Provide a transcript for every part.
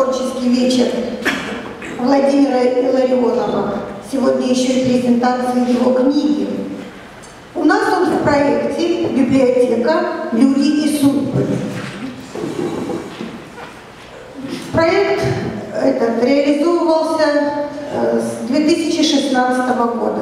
творческий вечер Владимира Илларионова. Сегодня еще и презентация его книги. У нас тут в проекте библиотека «Люди и судьбы». Проект этот реализовывался с 2016 года.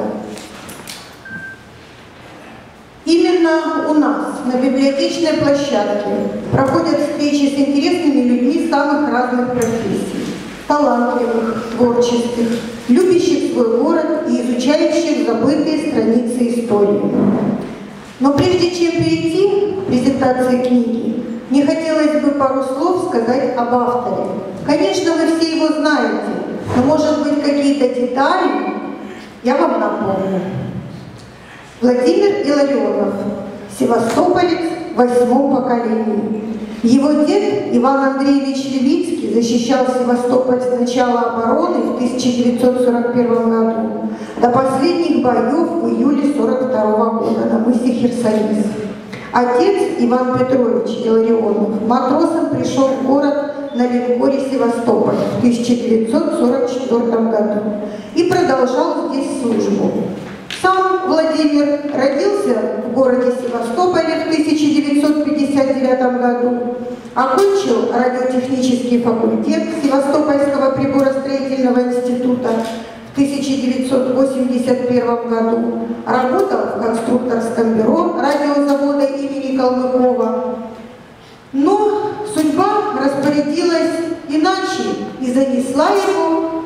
Именно у нас, на библиотечной площадке, проходят встречи с интересными людьми самых разных профессий, талантливых, творческих, любящих свой город и изучающих забытые страницы истории. Но прежде чем перейти к презентации книги, мне хотелось бы пару слов сказать об авторе. Конечно, вы все его знаете, но, может быть, какие-то детали я вам напомню. Владимир Илларионов, севастополец в 8-м поколении. Его дед Иван Андреевич Левицкий защищал Севастополь с начала обороны в 1941 году до последних боев в июле 1942 года на мысе Херсонес. Отец Иван Петрович Илларионов матросом пришел в город на линкоре «Севастополь» в 1944 году и продолжал здесь службу. Сам Владимир родился в городе Севастополе в 1959 году, окончил радиотехнический факультет Севастопольского приборостроительного института в 1981 году, работал в конструкторском бюро радиозавода имени Калмыкова. Но судьба распорядилась иначе и занесла его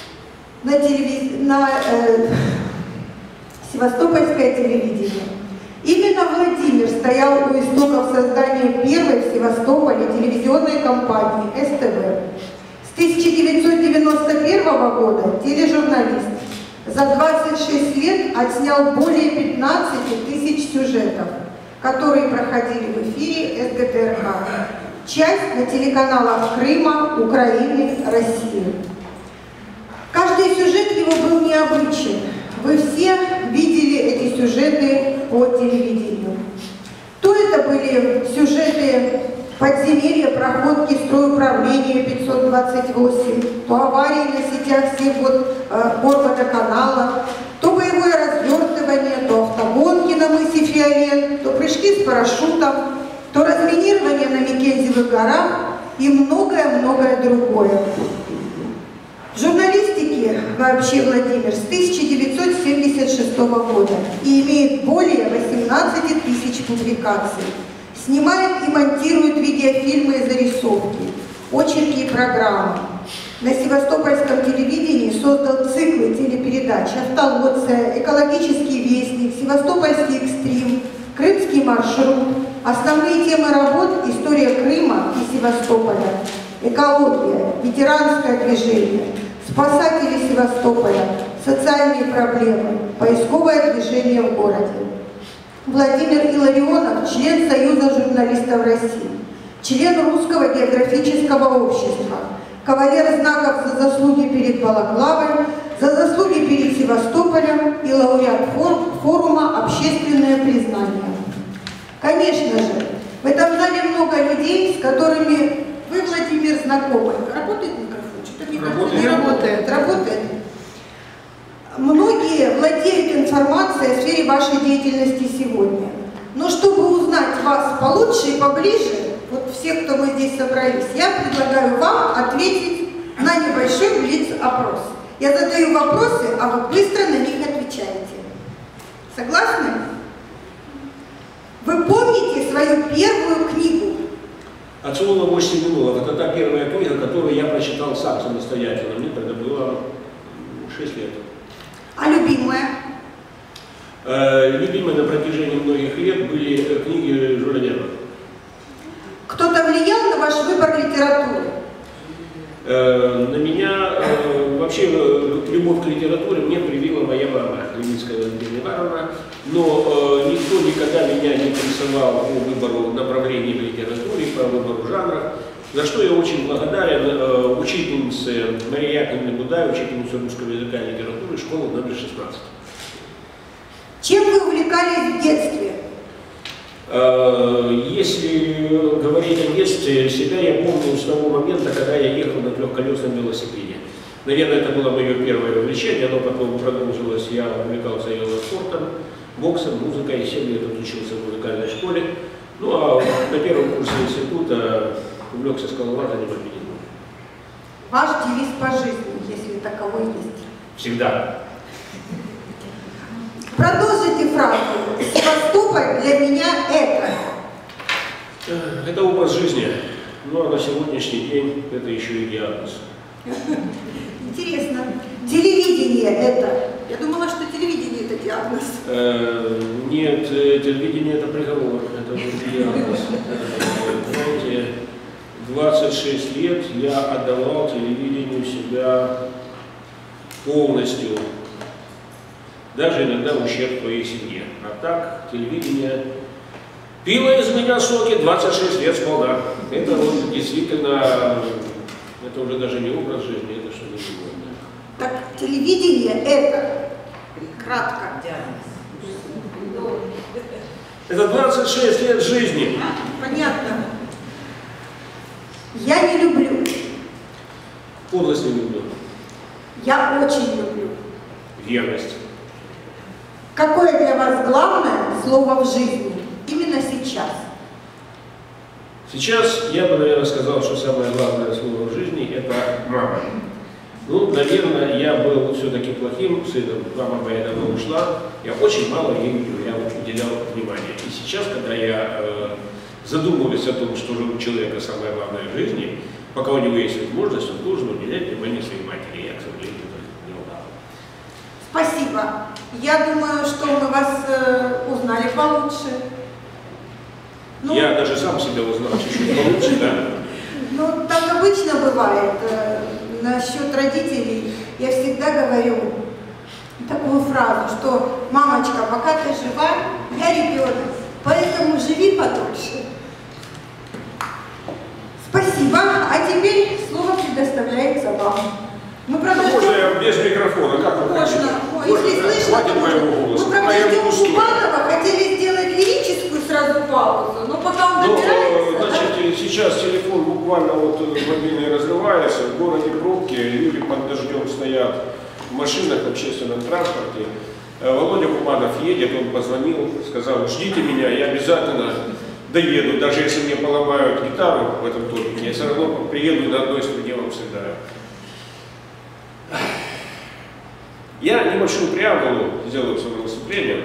на севастопольское телевидение. Именно Владимир стоял у истоков создания первой в Севастополе телевизионной компании СТВ. С 1991 года тележурналист. За 26 лет отснял более 15 тысяч сюжетов, которые проходили в эфире СГТРК. Часть на телеканалах Крыма, Украины, России. Каждый сюжет его был необычен. Вы все видели эти сюжеты по телевидению. То это были сюжеты подземелья, проходки, стройуправления 528, то аварии на сетях всех горводоканала, то боевое развертывание, то автогонки на мысе Фиолет, то прыжки с парашютом, то разминирование на Микензевых горах и многое-многое другое. В журналистике вообще Владимир с 1976 года и имеет более 18 тысяч публикаций. Снимает и монтирует видеофильмы и зарисовки, очерки и программы. На севастопольском телевидении создал циклы телепередач «Автолоция», «Экологический вестник», «Севастопольский экстрим», «Крымский маршрут». Основные темы работ – история Крыма и Севастополя, экология, ветеранское движение, спасатели Севастополя, социальные проблемы, поисковое движение в городе. Владимир Илларионов – член Союза журналистов России, член Русского географического общества, кавалер знаков за заслуги перед Балаклавой, за заслуги перед Севастополем и лауреат форума «Общественное признание». Конечно же, в этом зале много людей, с которыми вы, Владимир, знакомы. Работает микрофон? Что-то микрофон не работает. Работает. Многие владеют информацией о сфере вашей деятельности сегодня. Но чтобы узнать вас получше и поближе, вот всех, кто мы здесь собрались, я предлагаю вам ответить на небольшой блиц-опрос. Я задаю вопросы, а вы быстро на них отвечаете. Согласны? Вы помните свою первую книгу? От слова 8 минут. Это та первая книга, которую я прочитал сам самостоятельно. Мне тогда было 6 лет. А любимая? Любимые на протяжении многих лет были книги Жюля Верна. Кто-то влиял на ваш выбор литературы? На меня вообще любовь к литературе мне привила моя мама, Левицкая Владимира Ивановна, но никто никогда меня не интересовал по выбору направлений в литературе, по выбору жанров, за что я очень благодарен учительнице Марии Яковлевне Будай, учительнице русского языка и литературы, школы номер 16. Чем вы увлекались в детстве? Если говорить о детстве, себя я помню с того момента, когда я ехал на трехколесном велосипеде. Наверное, это было мое первое увлечение, оно потом продолжилось, я увлекался велоспортом, боксом, музыкой, 7 лет учился в музыкальной школе. Ну а на первом курсе института увлекся скалолазанием и альпинизмом. Ваш девиз по жизни, если таковой есть? Всегда. Продолжите фразу. Севастополь для меня это. Это образ жизни, но на сегодняшний день это еще и диагноз. Интересно. Телевидение это. Я думала, что телевидение это диагноз. Нет, телевидение это приговор, это не диагноз. Знаете, 26 лет я отдавал телевидению себя полностью. Даже иногда в ущерб твоей семье. А так, телевидение пило из меня соки 26 лет сполна. Это вот действительно, это уже даже не образ жизни, это что-то другое. Так, телевидение это, кратко. Это 26 лет жизни. Понятно. Я не люблю. Подлость не люблю. Я очень люблю. Верность. Какое для вас главное слово в жизни? Именно сейчас. Сейчас я бы, наверное, сказал, что самое главное слово в жизни – это мама. Ну, наверное, я был все-таки плохим сыном. Мама моя давно ушла. Я очень мало ей уделял внимания. И сейчас, когда я задумываюсь о том, что же у человека самое главное в жизни, пока у него есть возможность, он должен уделять внимание своей матери. Я, к сожалению, это не удал. Спасибо. Я думаю, что мы вас узнали получше. Ну, я даже сам себя узнал чуть-чуть получше, да? Ну, так обычно бывает. Насчет родителей я всегда говорю такую фразу, что «Мамочка, пока ты жива, я ребенок, поэтому живи подольше». Спасибо. А теперь слово предоставляется вам. Мы продолжим. Можно я без микрофона? Как вы хотите? Можно. Если слышно, то можно. Мы продолжим у Кубанова, хотели сделать лирическую сразу паузу, но пока он добирается... Значит, сейчас телефон буквально вот мобильный разрывается, в городе пробки, люди под дождем стоят в машинах, в общественном транспорте. Володя Кубанов едет, он позвонил, сказал: ждите меня, я обязательно доеду, даже если мне поломают гитару в этом топике, я все равно приеду на одной струне, вам сыграю. Я небольшую преамбулу сделаю своему выступлению.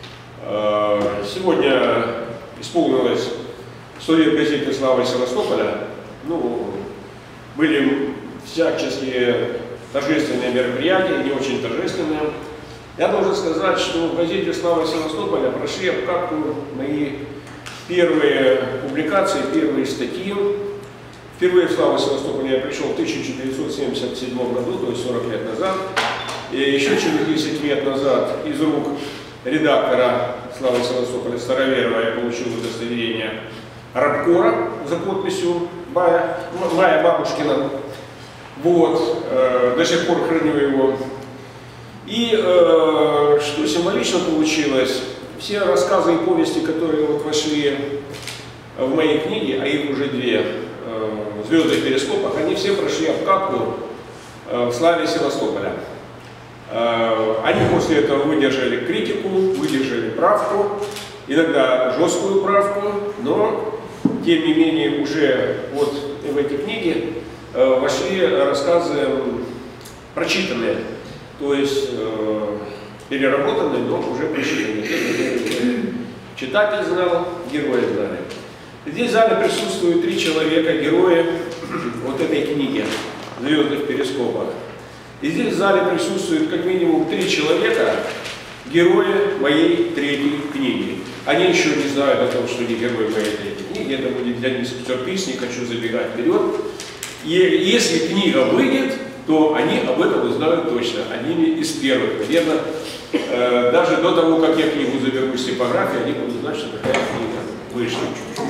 Сегодня исполнилось 100 лет газеты «Слава Севастополя». Ну, были всяческие торжественные мероприятия, не очень торжественные. Я должен сказать, что в газете «Слава Севастополя» прошли обкатку мои первые публикации, первые статьи. Впервые в «Славу Севастополя» я пришел в 1977 году, то есть 40 лет назад. И еще через 10 лет назад из рук редактора «Славы Севастополя» Староверова я получил удостоверение рабкора за подписью Майя Бабушкина. Вот, до сих пор храню его. И что символично получилось, все рассказы и повести, которые вот вошли в мои книги, а их уже 2, «Звезды в перископах», они все прошли обкатку в «Славе Севастополя». Они после этого выдержали критику, выдержали правку, иногда жесткую правку, но тем не менее уже вот в эти книги вошли рассказы прочитанные, то есть переработанные, но уже прочитанные. Читатель знал, герои знали. Здесь в зале присутствуют 3 человека, герои вот этой книги «Звезды в перископах». И здесь в зале присутствует как минимум 3 человека, герои моей 3-й книги. Они еще не знают о том, что они герои моей 3-й книги. Это будет для них сюрприз, не хочу забегать вперед. И если книга выйдет, то они об этом узнают точно. Они из первых. Наверное, даже до того, как я книгу заберу с типографии, они будут знать, что такая книга вышла.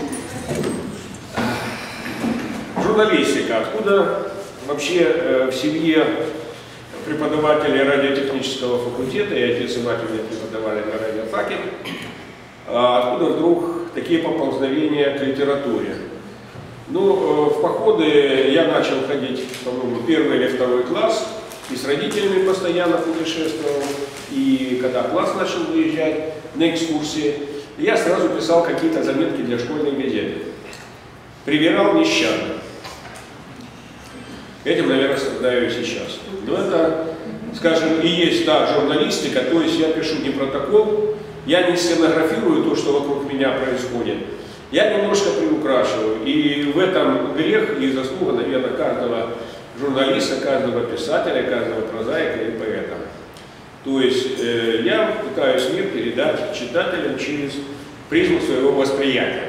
Журналистика. Откуда вообще в семье преподавателей радиотехнического факультета, и отец и мать у меня преподавали на радиофаке, Откуда вдруг такие поползновения к литературе? Ну, в походы я начал ходить, по-моему, 1 или 2 класс, и с родителями постоянно путешествовал, и когда класс начал выезжать на экскурсии, я сразу писал какие-то заметки для школьной газеты. Привирал нещадно. Этим, наверное, страдаю и сейчас. Но это, скажем, и есть та журналистика, то есть я пишу не протокол, я не сценографирую то, что вокруг меня происходит. Я немножко приукрашиваю. И в этом грех и заслуга, наверное, каждого журналиста, каждого писателя, каждого прозаика и поэта. То есть я пытаюсь мир передать читателям через призму своего восприятия.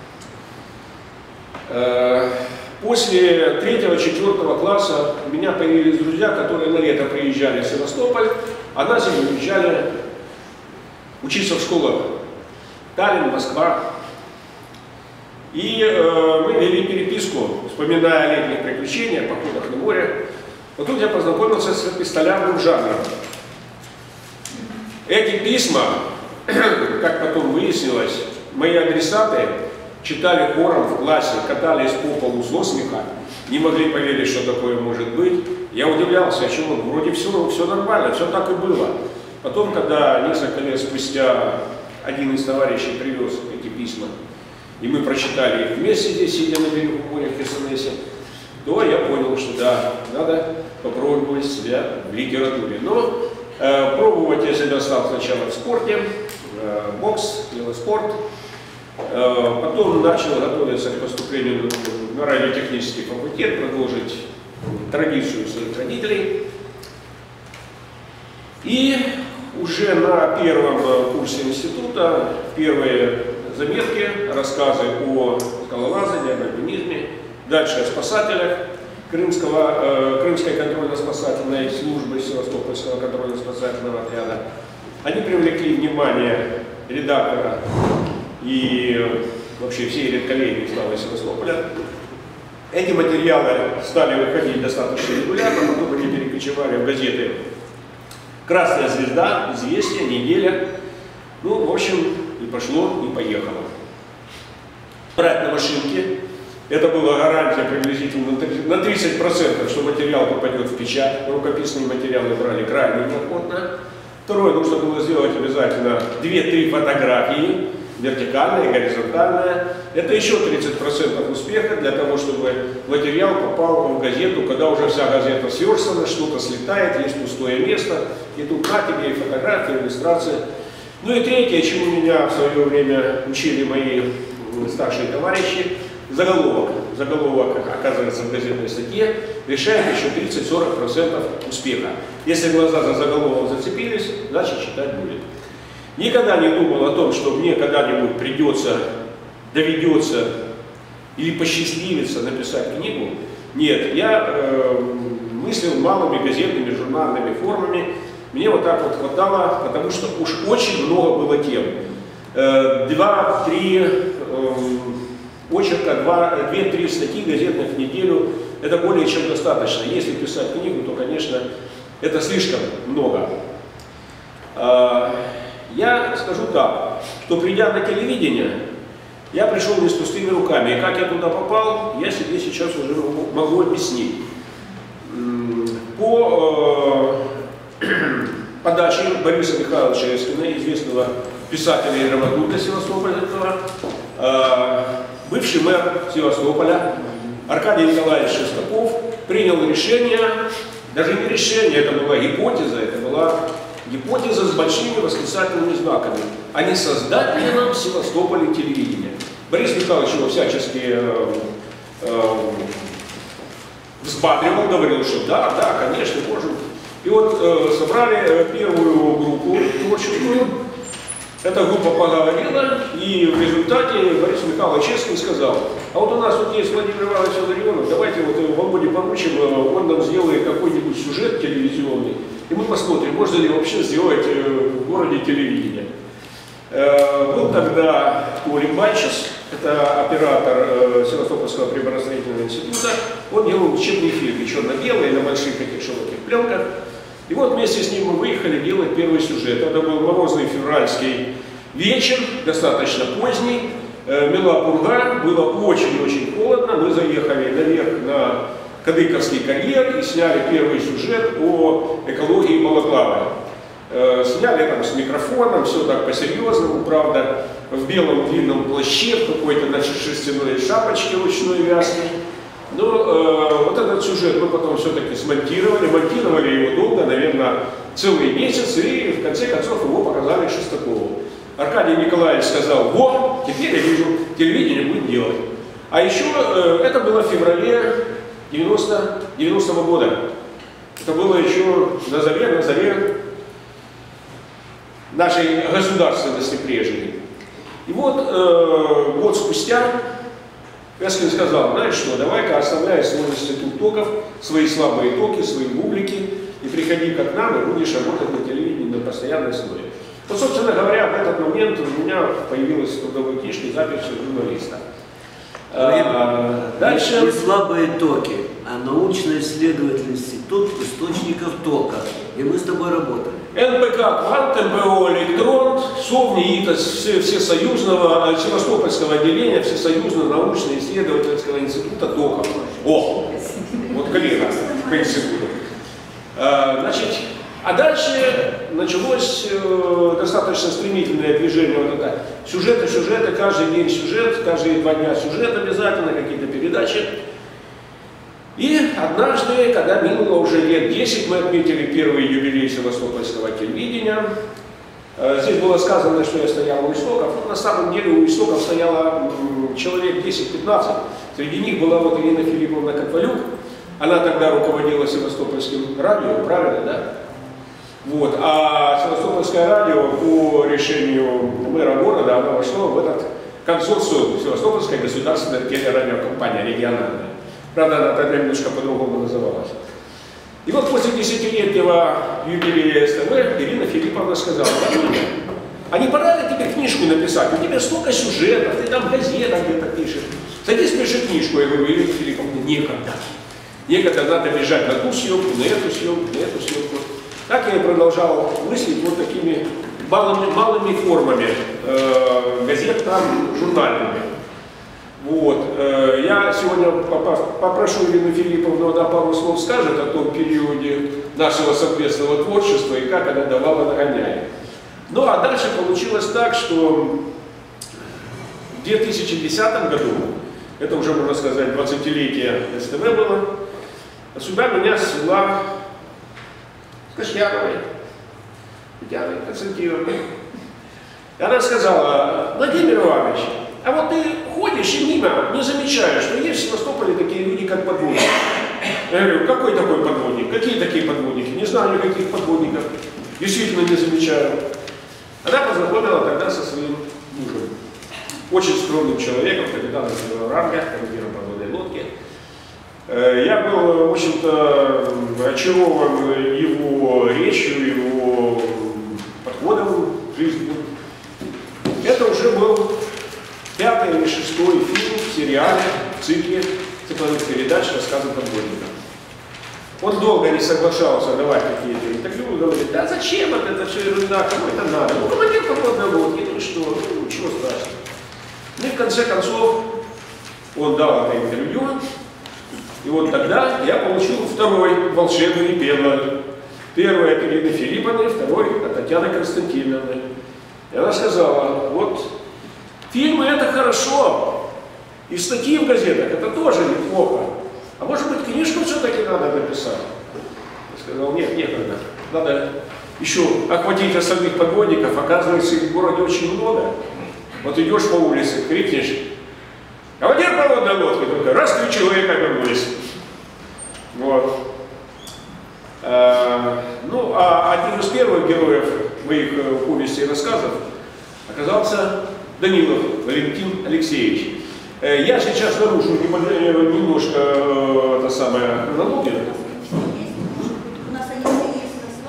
После 3-4 класса у меня появились друзья, которые на лето приезжали в Севастополь, а на зиму уезжали учиться в школах Таллин, Москва. И мы вели переписку, вспоминая о летних приключениях, походах на море. Вот тут я познакомился с эпистолярным жанром. Эти письма, как потом выяснилось, мои адресаты читали хором в классе, катались по полу со смеха, не могли поверить, что такое может быть. Я удивлялся, чего вроде все нормально, все так и было. Потом, когда несколько лет спустя один из товарищей привез эти письма, и мы прочитали их вместе здесь, сидя на берегу моря в Херсонесе, то я понял, что да, надо попробовать себя в литературе. Но пробовать я себя стал сначала в спорте, бокс, велоспорт. Потом начал готовиться к поступлению на радиотехнический факультет, продолжить традицию своих родителей. И уже на 1-м курсе института первые заметки, рассказы о скалолазании, об альпинизме, дальше о спасателях Крымской контрольно-спасательной службы Севастопольского контрольно-спасательного отряда. Они привлекли внимание редактора и вообще всей редколлегии славы Севастополя. Эти материалы стали выходить достаточно регулярно, потом они перекочевали в газеты «Красная звезда», «Известия», «Неделя». Ну, в общем, и пошло, и поехало. Брать на машинке. Это была гарантия приблизительно на 30%, что материал попадет в печать. Рукописные материалы брали крайне неохотно. Второе, нужно было сделать обязательно 2-3 фотографии, вертикальная и горизонтальная. Это еще 30% успеха для того, чтобы материал попал в газету, когда уже вся газета сверстана, что-то слетает, есть пустое место, и тут на тебе и фотографии, иллюстрации. Ну и третье, чему меня в свое время учили мои старшие товарищи, заголовок. Заголовок, оказывается, в газетной статье решает еще 30-40% успеха. Если глаза за заголовок зацепились, значит читать будет. Никогда не думал о том, что мне когда-нибудь доведется или посчастливится написать книгу. Нет, я мыслил малыми газетными, журнальными формами. Мне вот так вот хватало, потому что уж очень много было тем. 2-3 очерка, 2-3 статьи газетных в неделю, это более чем достаточно. Если писать книгу, то, конечно, это слишком много. Я скажу так, что придя на телевидение, я пришел не с пустыми руками. И как я туда попал, я себе сейчас уже могу объяснить. По подаче Бориса Михайловича Эскина, известного писателя и драматурга Севастополя, бывший мэр Севастополя Аркадий Николаевич Шестаков принял решение, даже не решение, это была гипотеза, гипотеза с большими восклицательными знаками, а не создать ли нам в Севастополе телевидение. Борис Михайлович его всячески взбадривал, говорил, что да, конечно, можем. И вот собрали первую группу творческую. Эта группа поговорила, и в результате Борис Михайлович Эскин сказал: а вот у нас тут есть Владимир Иванович Ларионов, давайте вот Володе поручим, он нам сделает какой-нибудь сюжет телевизионный, и мы посмотрим, можно ли вообще сделать в городе телевидение. Был тогда Колин Банчес, это оператор Севастопольского приборостроительного института, он делал учебные фильмы, черно-белые, на больших таких широких пленках. И вот вместе с ним мы выехали делать первый сюжет. Это был морозный февральский Вечер, достаточно поздний, мела пурга, было очень-очень холодно. Мы заехали наверх на Кадыковский карьер и сняли первый сюжет о экологии Балаклавы. Сняли там с микрофоном, все так по-серьезному, правда, в белом длинном плаще, в какой-то на шерстяной шапочке ручной вязки. Но вот этот сюжет мы потом все-таки смонтировали, монтировали его долго, наверное, целый месяц, и в конце концов его показали Шестакову. Аркадий Николаевич сказал: вот, теперь я вижу, телевидение будет делать. А еще это было в феврале 90-го года. Это было еще на заре нашей государственности прежней. И вот год спустя Вязкин сказал: знаешь что, давай-ка оставляй свой институт токов, свои слабые токи, свои бублики, и приходи-ка к нам, и будешь работать на телевидении на постоянной основе. Вот, собственно говоря, в этот момент у меня появилась в трудовой книжке запись журналиста. Дальше... Не слабые токи, а научно-исследовательный институт источников тока. И мы с тобой работали. НПК «Квант», МПО «Электрон», СОВНИ, ИТОС, Всесоюзного, Севастопольского отделения Всесоюзного научно-исследовательского института токов. О, вот коллега по институту. Значит, а дальше началось достаточно стремительное движение. Вот это сюжеты, каждый день сюжет, каждые 2 дня сюжет обязательно, какие-то передачи. И однажды, когда минуло уже лет 10, мы отметили первый юбилей Севастопольского телевидения. Здесь было сказано, что я стоял у истоков. Но на самом деле у истоков стояло человек 10-15. Среди них была вот Ирина Филипповна Котвалюк. Она тогда руководила Севастопольским радио, правильно, да? Вот. А Севастопольское радио по решению мэра города, оно вошло в этот консорциум Севастопольская государственная телерадиокомпания региональная. Правда, она тогда немножко по-другому называлась. И вот после 10-летнего юбилея СТВ Ирина Филипповна сказала: а не пора ли тебе книжку написать? У тебя столько сюжетов, ты там в газетах где-то пишешь. Садись, пиши книжку. Я говорю: Ирина Филипповна, некогда. Некогда, надо бежать на ту съемку, на эту съемку, на эту съемку. Так я и продолжал мыслить вот такими малыми формами газет, там, журнальными. Вот. Я сегодня попрошу Ирину Филипповну, она пару слов скажет о том периоде нашего совместного творчества и как она давала нагоняя. Ну а дальше получилось так, что в 2010 году, это уже, можно сказать, 20-летие СТВ было, сюда меня свела с Кашьяновой, Татьяной Константиновной. И она сказала: Владимир Иванович, а вот ты ходишь и мимо не замечаешь, что есть в Севастополе такие люди, как подводники. Я говорю: какой такой подводник? Какие такие подводники? Не знаю никаких подводников. Действительно не замечаю. Она познакомила тогда со своим мужем. Очень скромным человеком, капитаном первого ранга, командиром подводной лодки. Я был, в общем-то, очарован его речью, его подходом к жизни. Это уже был 5-й или 6-й фильм в сериале, в цикле цифровых передач «Рассказы подводника». Он долго не соглашался давать какие-то интервью, говорит: да зачем это все ерунда, кому это надо? Ну, командир подводной лодки, ну что, ну ничего страшного. Ну и в конце концов он дал это интервью, и вот тогда я получил 2-й волшебный пеналь. Первый от Ирины Филипповны, 2-й от Татьяны Константиновны. И она сказала: вот фильмы это хорошо, и статьи в газетах это тоже неплохо. А может быть, книжку все-таки надо написать? Я сказал: нет, некогда. Надо еще охватить остальных подводников. Оказывается, их в городе очень много. Вот идешь по улице, крикнешь: командир подводной лодки, только раз 3 человека вернулись. Вот. Ну, а один из первых героев моих повестей и рассказов оказался Данилов Валентин Алексеевич. Я сейчас нарушу немножко это самое хронологию. У нас они все есть на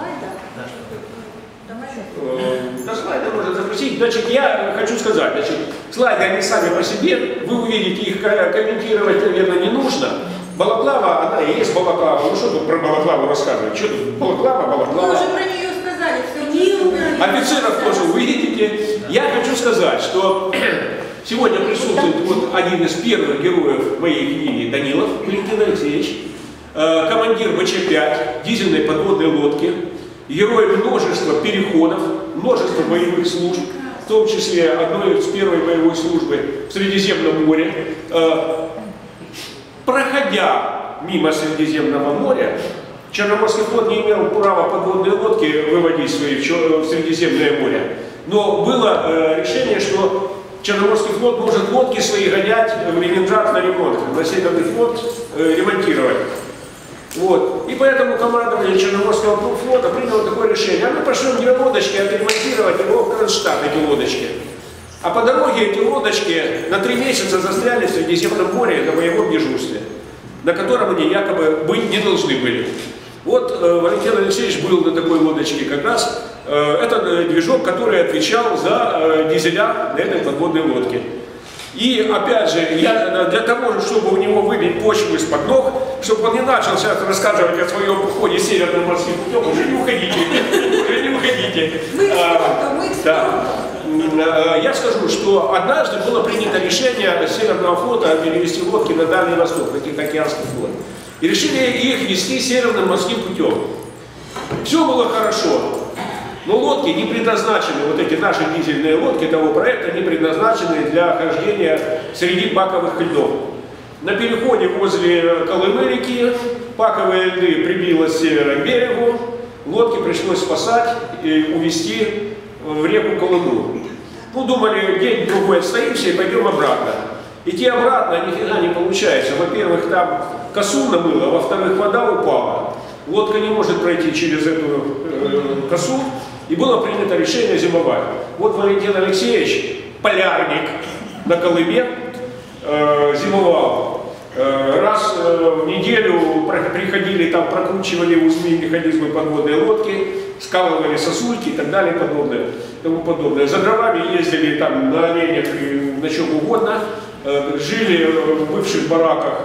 слайдах. На слайды можно запустить. Значит, я хочу сказать, значит, слайды они сами по себе, вы увидите, их комментировать, наверное, не нужно. Балаклава, она и есть Балаклава. Ну что тут про Балаклаву рассказывать? Что тут? Балаклава, Мы Балаклава. уже про нее сказали, все. офицеров тоже увидите. Я хочу сказать, что сегодня присутствует вот один из первых героев моей книги, Данилов Валентин Алексеевич, командир БЧ-5 дизельной подводной лодки, герой множества переходов, множества боевых служб, в том числе одной из первой боевой службы в Средиземном море. Проходя мимо Средиземного моря, Черноморский флот не имел права подводные лодки выводить свои в Средиземное море. Но было решение, что Черноморский флот может лодки свои гонять в Ленинград на ремонт, на Северный флот ремонтировать. Вот. И поэтому командование Черноморского флота приняло такое решение. А мы пошлем две лодочки отремонтировать его в Кронштадт, эти лодочки. А по дороге эти лодочки на 3 месяца застряли в Средиземном море на боевом дежурстве, на котором они якобы быть не должны были. Вот Валентин Алексеевич был на такой лодочке как раз. Это движок, который отвечал за дизеля на этой подводной лодке. И опять же, для того, чтобы у него выбить почву из-под ног, чтобы он не начал сейчас рассказывать о своем уходе Северным морским путем, уже не уходите, уже не уходите. Я скажу, что однажды было принято решение Северного флота перевести лодки на Дальний Восток, на Тихоокеанский флот. И решили их вести Северным морским путем. Все было хорошо. Но лодки не предназначены, вот эти наши дизельные лодки того проекта, не предназначены для хождения среди паковых льдов. На переходе возле Колымы реки паковые льды прибило с севера к берегу, лодки пришлось спасать и увезти в реку Колыму. Ну, думали, день-другой отстоимся и пойдем обратно. Идти обратно нифига не получается. Во-первых, там косу намыло, во-вторых, вода упала. Лодка не может пройти через эту косу. И было принято решение зимовать. Вот Валентин Алексеевич, полярник на Колыме, зимовал. Раз в неделю приходили, там прокручивали узлы механизмы подводной лодки, скалывали сосульки и так далее, тому подобное. За дровами ездили там на оленях и на чем угодно. Жили в бывших бараках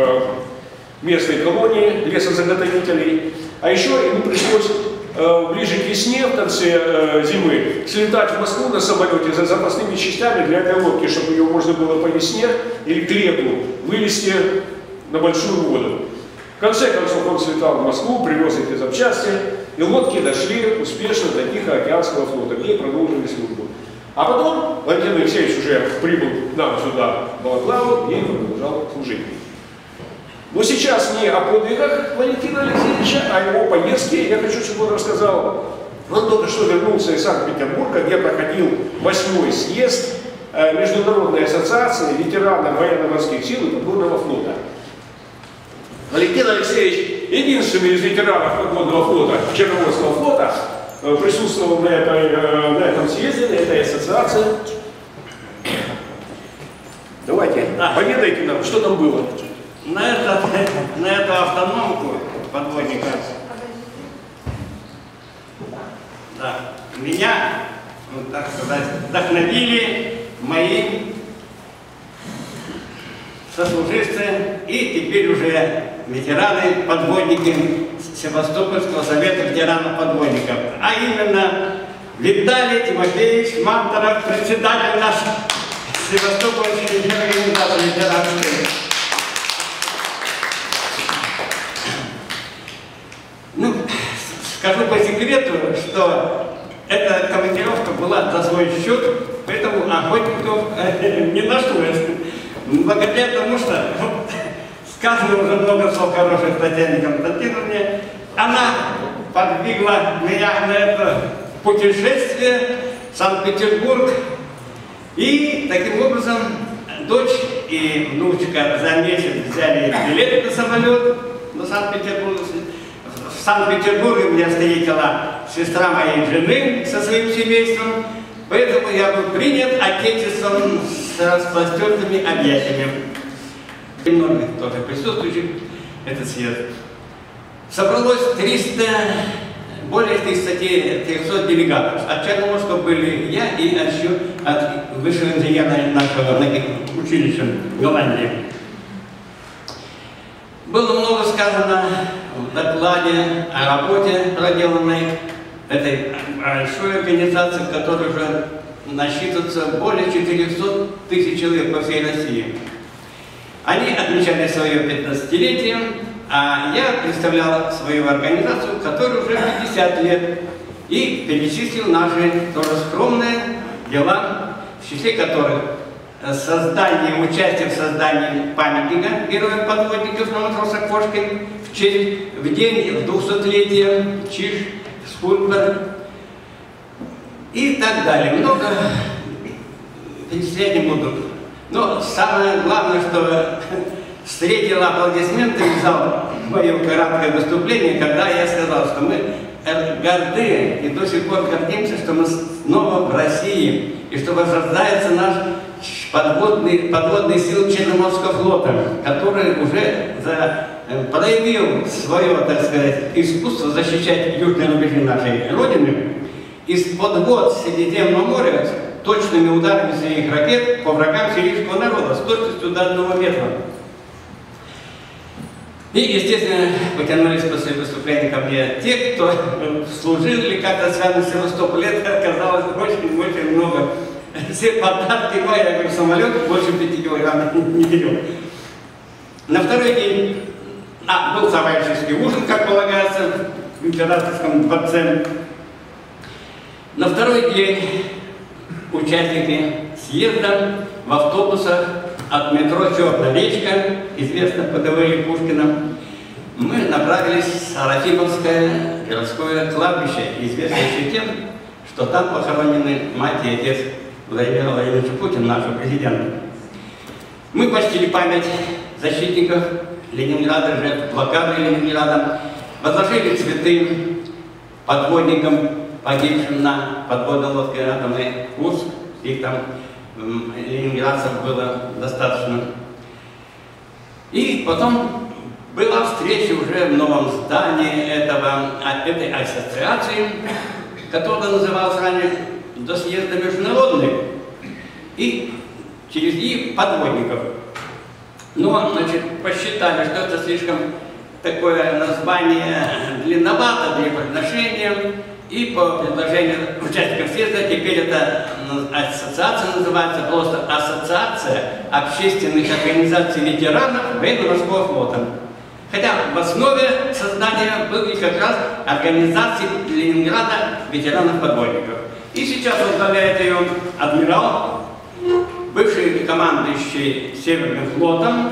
местной колонии, лесозаготовителей. А еще им пришлось ближе к весне, в конце зимы, слетать в Москву на самолете за запасными частями для этой лодки, чтобы ее можно было по весне или к лету вывезти на большую воду. В конце концов он слетал в Москву, привез эти запчасти, и лодки дошли успешно до Тихоокеанского флота, где и продолжили службу. А потом Валентин Алексеевич уже прибыл к нам сюда, в Балаклаву, и продолжал служить. Но сейчас не о подвигах Валентина Алексеевича, а о его поездке. Я хочу, чтобы он рассказал. Он только что вернулся из Санкт-Петербурга, где проходил 8-й съезд Международной ассоциации ветеранов военно-морских сил и подводного флота. Валентин Алексеевич, единственный из ветеранов подводного флота, Черноморского флота, присутствовал на этом съезде, на этой ассоциации. Давайте, поведайте нам, что там было. На эту автономку подводника меня, ну, так сказать, вдохновили мои сослуживцы и теперь уже ветераны, подводники Севастопольского совета ветеранов-подводников. А именно Виталий Тимофеевич Манторов, председатель наш Севастопольской организации ветеранской. Ну, скажу по секрету, что эта командировка была за свой счет, поэтому охотников не нашлось. Благодаря тому, что сказано уже много слов хороших Татьяне Константиновне, она подвигла меня на это путешествие в Санкт-Петербург. И таким образом дочь и внучка за месяц взяли билет на самолет до Санкт-Петербурга. В Санкт-Петербурге меня встретила сестра моей жены со своим семейством, поэтому я был принят отечеством с распростертыми объятиями. И многих тоже присутствующих этот съезд. Собралось более 300 делегатов. От Черноморского были я и еще от высшего инженерного нашего училища в Голландии. Было много сказано в докладе о работе, проделанной этой большой организации, в которой уже насчитывается более 400 тысяч человек по всей России. Они отмечали свое 15-летие, а я представлял свою организацию, которой уже 50 лет, и перечислил наши тоже скромные дела, в числе которых участие в создании памятника героев-подводников на матросах Кошкин в день 200-летия Чиж, Скульптор и так далее. Много перечислять не буду. Но самое главное, что встретил аплодисментами зал мое краткое выступление, когда я сказал, что мы горды и до сих пор гордимся, что мы снова в России, и что возрождается наш подводные силы Черноморского флота, который уже проявил свое, так сказать, искусство защищать южные рубежи нашей Родины из-под вод Средиземного моря точными ударами своих ракет по врагам сирийского народа с точностью до 1 метра. И, естественно, потянулись после выступления ко мне те, кто служил или как-то связан с Севастополем. Это оказалось очень много. Все подарки мои, я говорю, самолет больше 5 килограмм не берет. На второй день был товарищеский ужин, как полагается, в императорском дворце. На второй день участники съезда в автобусах от метро «Черная речка», известно ПДВ Пушкина, мы направились в Сарафимовское городское кладбище, известное еще тем, что там похоронены мать и отец Владимира Владимировича Путина, нашего президента. Мы почтили память защитников Ленинграда, жертв блокады Ленинграда, возложили цветы подводникам, погибшим на подводной лодке атомный Курск. Их там ленинградцев было достаточно. И потом была встреча уже в новом здании этой ассоциации, которая называлась ранее до съезда международный, и через и подводников. Но, значит, посчитали, что это слишком такое название длинновато для произношения, и по предложению участников съезда теперь эта ассоциация называется просто Ассоциация общественных организаций ветеранов военно-морского флота. Хотя в основе создания были как раз организации Ленинграда ветеранов-подводников. И сейчас возглавляет ее адмирал, бывший командующий Северным флотом,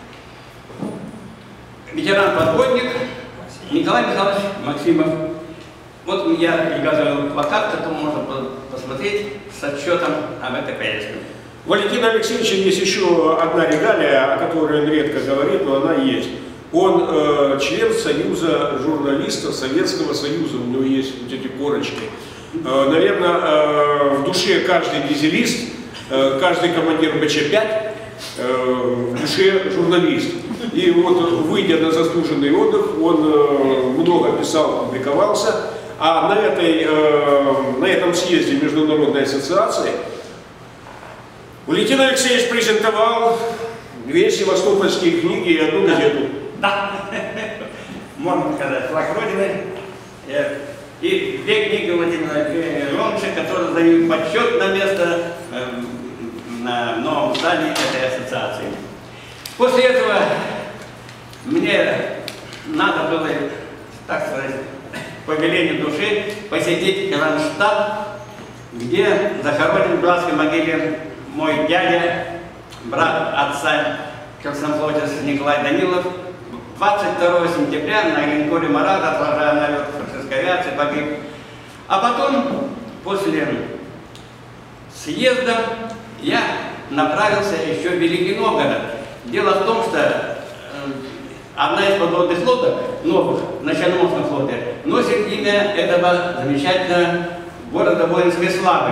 ветеран-подводник Николай Михайлович Максимов. Вот я приготовил плакат, который можно посмотреть с отчетом об этой поездке. Валентина Алексеевича есть еще одна регалия, о которой он редко говорит, но она есть. Он член Союза журналистов Советского Союза, у него есть вот эти корочки. Наверное, в душе каждый дизелист, каждый командир БЧ-5 в душе журналист. И вот, выйдя на заслуженный отдых, он много писал, публиковался. А на этом съезде Международной ассоциации Валентин Алексеевич презентовал 2 севастопольские книги и 1 газету. Да, можно сказать, «Флаг Родины» и 2 книги Владимира Ивановича, которые заняли почетное место на новом здании этой ассоциации. После этого мне надо было, так сказать, по велению души посетить Кронштадт, где захоронен в братской могиле мой дядя, брат отца в Краснофлоте Николай Данилов. 22 сентября на линкоре «Марат», отражая налет фашистской авиации, погиб. А потом, после съезда, я направился еще в Великий Новгород. Дело в том, что одна из подводных лодок, новых, на Черноморском флоте, носит имя этого замечательного города воинской славы.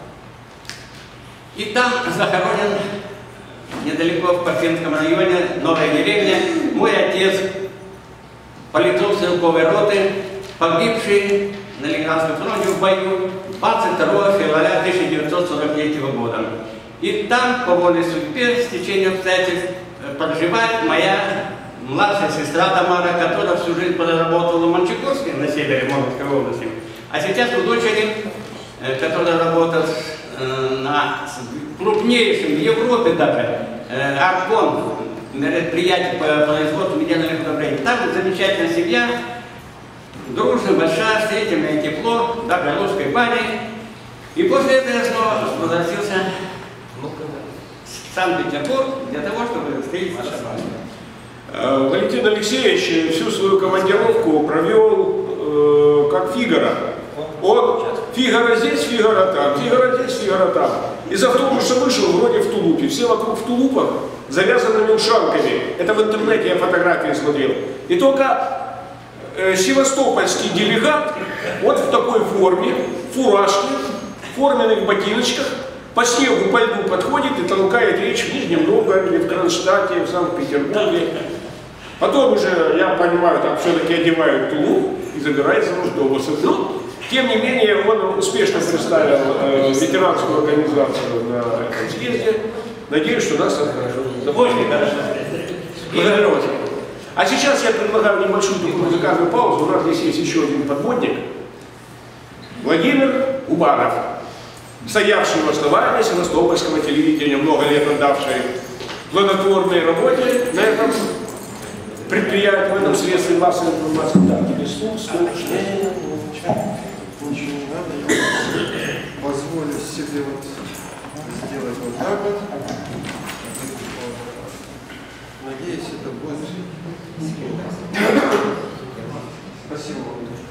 И там захоронен, недалеко в Парфенском районе, новая деревня, мой отец, политрук стрелковой роты, погибший на Ленинградском фронте в бою 22 февраля 1943 года. И там, по воле судьбы, с течением обстоятельств, проживает моя младшая сестра Тамара, которая всю жизнь проработала в Мончегорске, на севере Мурманской области. А сейчас у дочери, которая работает на крупнейшем в Европе даже, Аркон, предприятие по производству минеральных удобрений. Там замечательная семья, дружная, большая, встретим тепло, даже русской бани. И после этого я снова возвратился в Санкт-Петербург для того, чтобы встретиться с вами. Валентин Алексеевич всю свою командировку провел как Фигаро. Он Фигаро здесь, Фигаро там, Фигаро здесь, Фигаро там. Из автобуса вышел вроде в тулупе. Все вокруг в тулупах, завязанными ушанками. Это в интернете я фотографии смотрел. И только севастопольский делегат, вот в такой форме, фуражке, форменных ботиночках, по снегу, по льду подходит и толкает речь в Нижнем Новгороде, в Кронштадте, в Санкт-Петербурге. Потом уже, я понимаю, там все-таки одевают тулуп и забирается в автобус. Ну, тем не менее, он успешно представил ветеранскую организацию на этом съезде. Надеюсь, что нас это хорошо. Очень хорошо. Благодарю вас. А сейчас я предлагаю небольшую такую музыкальную паузу. У нас здесь есть еще один подводник. Владимир Убанов, стоявший в основании севастопольского телевидения, много лет отдавший плодотворной работе на этом предприятии, в этом средстве массовой информации. Да, тебе Ничего не надо, я позволю себе вот сделать вот так вот. Надеюсь, это будет. Спасибо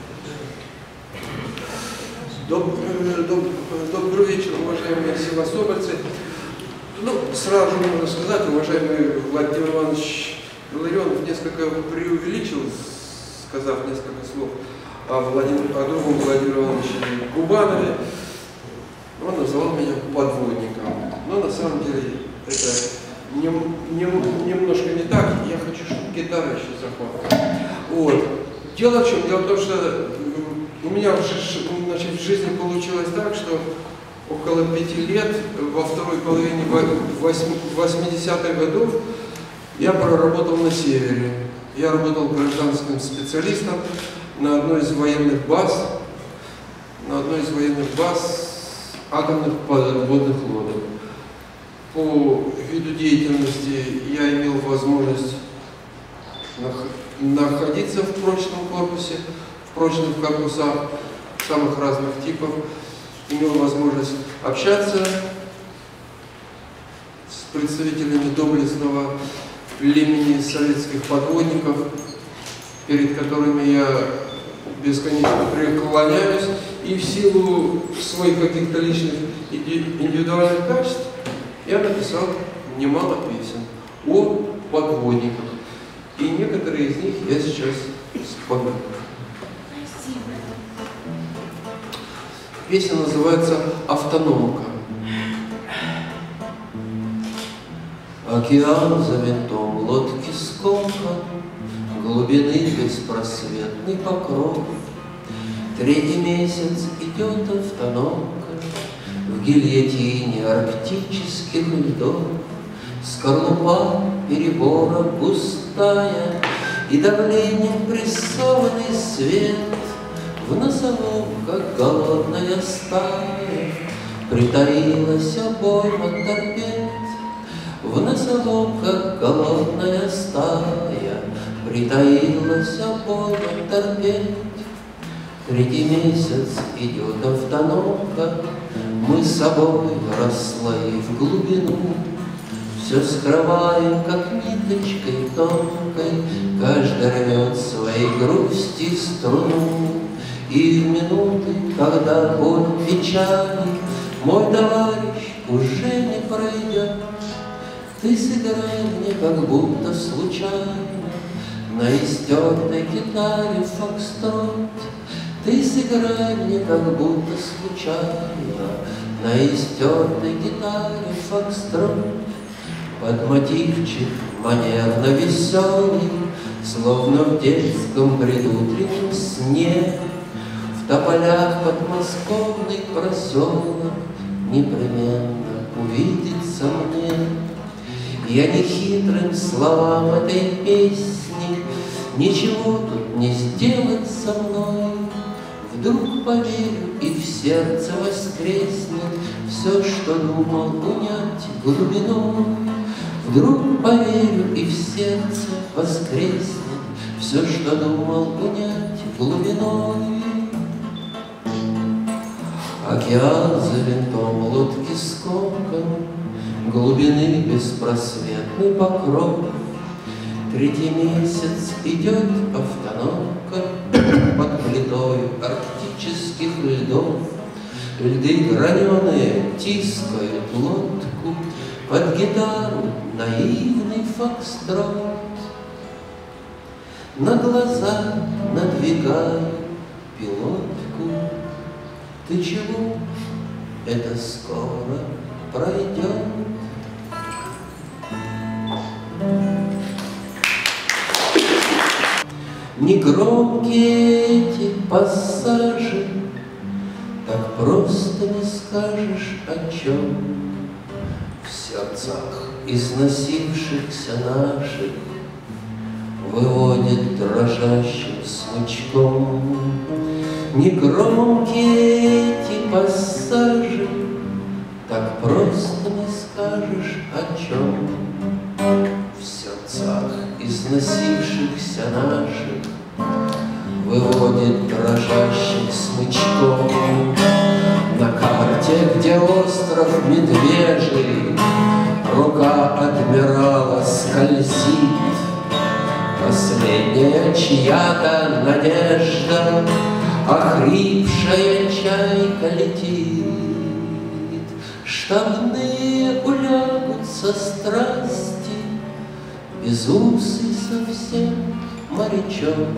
вам. Добрый вечер, уважаемые севастопольцы. Ну, сразу же можно сказать, уважаемый Владимир Иванович Илларионов несколько преувеличил, сказав несколько слов о другом Владимире Ивановиче Губанове. Он назвал меня подводником. Но на самом деле это немножко не так. Я хочу, чтобы гитара еще захватывала. Вот. Дело в чем? Дело в том, что у меня в жизни получилось так, что около 5 лет, во второй половине 80-х годов, я проработал на севере. Я работал гражданским специалистом на одной из военных баз, атомных подводных лодок. По виду деятельности я имел возможность находиться в прочном корпусе, в прочных корпусах самых разных типов, имел возможность общаться с представителями доблестного племени советских подводников, перед которыми я бесконечно преклоняюсь, и в силу своих каких-то личных индивидуальных качеств я написал немало песен о подводниках. И некоторые из них я сейчас вспомню. Песня называется «Автономка». Океан за винтом лодки скомкан, глубины беспросветный покров. 3-й месяц идет автономка в гильотине арктических льдов. Скорлупа перебора густая и давлением прессованный свет. В носовом, как голодная стая, притаилась обойма торпед. В носовом, как голодная стая, притаилась обойма торпед. 3-й месяц идет автономка, мы с собой, расслоив глубину, все скрываем, как ниточкой тонкой, каждый рвет своей грусти струну. И в минуты, когда боль печали, мой товарищ уже не пройдет, ты сыграй мне, как будто случайно, на истертой гитаре фокстрот. Ты сыграй мне, как будто случайно, на истертой гитаре фокстрот. Под мотивчик манерно веселый, словно в детском предутреннем сне, в тополях подмосковный проселок непременно увидится мне. Я нехитрым словам этой песни ничего тут не сделать со мной. Вдруг поверю, и в сердце воскреснет все, что думал унять глубиной. Вдруг поверю, и в сердце воскреснет все, что думал унять глубиной. Океан за винтом лодки скомкан, глубины беспросветный покров. Третий месяц идет автономка под плитою арктических льдов. Льды граненые тискают лодку, под гитару наивный фокстрот. На глаза надвигаю пилотку. Ты чего? Это скоро пройдет. Негромкие эти пассажи, так просто не скажешь о чем. В сердцах износившихся наших выводит дрожащим смычком. Негромкие эти пассажи, так просто не скажешь о чем. В сердцах износившихся наших выводит дрожащим смычком. На карте, где остров Медвежий, рука адмирала скользит. Последняя чья-то надежда, охрипшая чайка летит. Штабные улягутся страсти, безусый совсем морячок.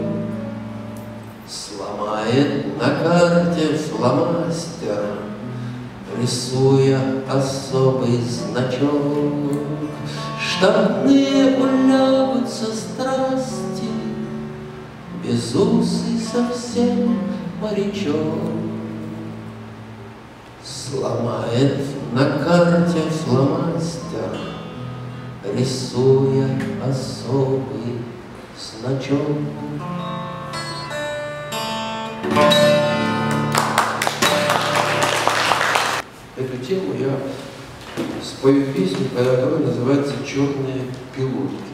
Сломает на карте фломастер, рисуя особый значок. Штабные улягутся страсти, безусый совсем морячок. Сломает на карте фломастер, рисуя особый значок. Эту тему я спою песню, которая называется «Черные пилотки».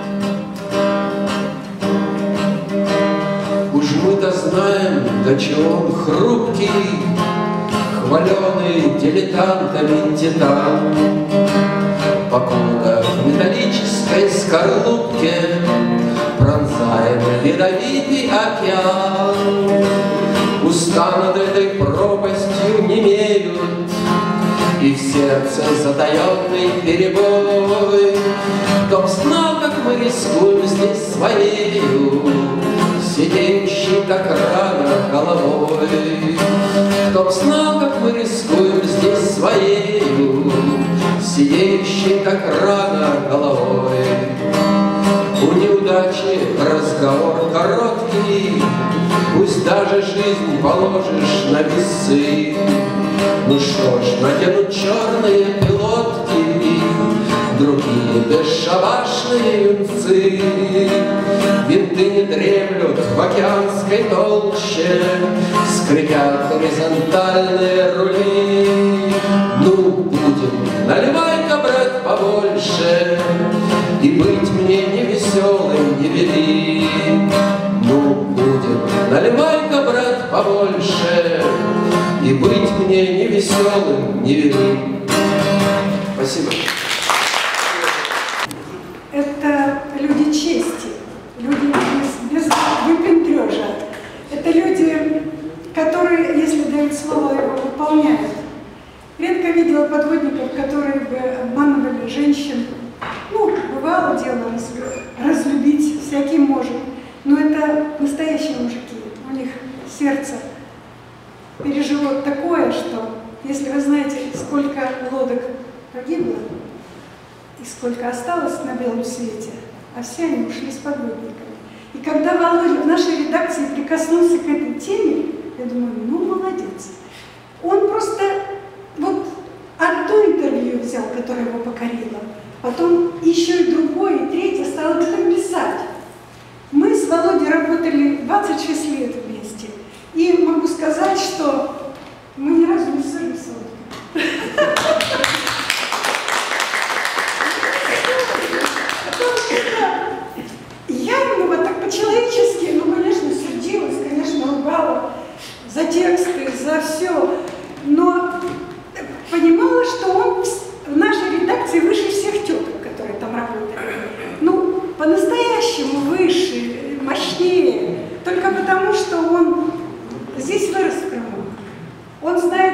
Уж мы-то знаем, до чего он хрупкий, хваленый дилетантами титан. Покуда в металлической скорлупке пронзаем ледовитый океан. Уста над этой пропастью немеют, и в сердце затаенный перебой. Кто б знал, как мы рискуем здесь своею, сидящей так рано головой. Кто б знал, как мы рискуем здесь своею, сидящей так рано головой. У неудачи разговор короткий, пусть даже жизнь положишь на весы. Ну что ж, натянут черные пилотки, другие бесшабашные юнцы. Винты не дремлют в океанской толще, скрипят горизонтальные рули. Ну, будем, наливай-ка, брат, побольше, и быть мне не веселым не вели. Ну, будем, наливай-ка, брат, побольше, и быть мне не веселым не вели. Спасибо. Это люди чести, люди без выпендрежа. Это люди, которые, если дают слово, его выполняют. Редко видела подводников, которые бы обманывали женщин. Ну, бывало дело разлюбить, всякий может. Но это настоящие мужики. У них сердце пережило такое, что, если вы знаете, сколько лодок погибло и сколько осталось на белом свете, а все они ушли с подводниками. И когда Володя в нашей редакции прикоснулся к этой теме, я думаю, ну молодец. Он просто вот одно интервью взял, которое его покорило, потом еще и другое, и третье стал об этом писать. Мы с Володей работали 26 лет вместе. И могу сказать,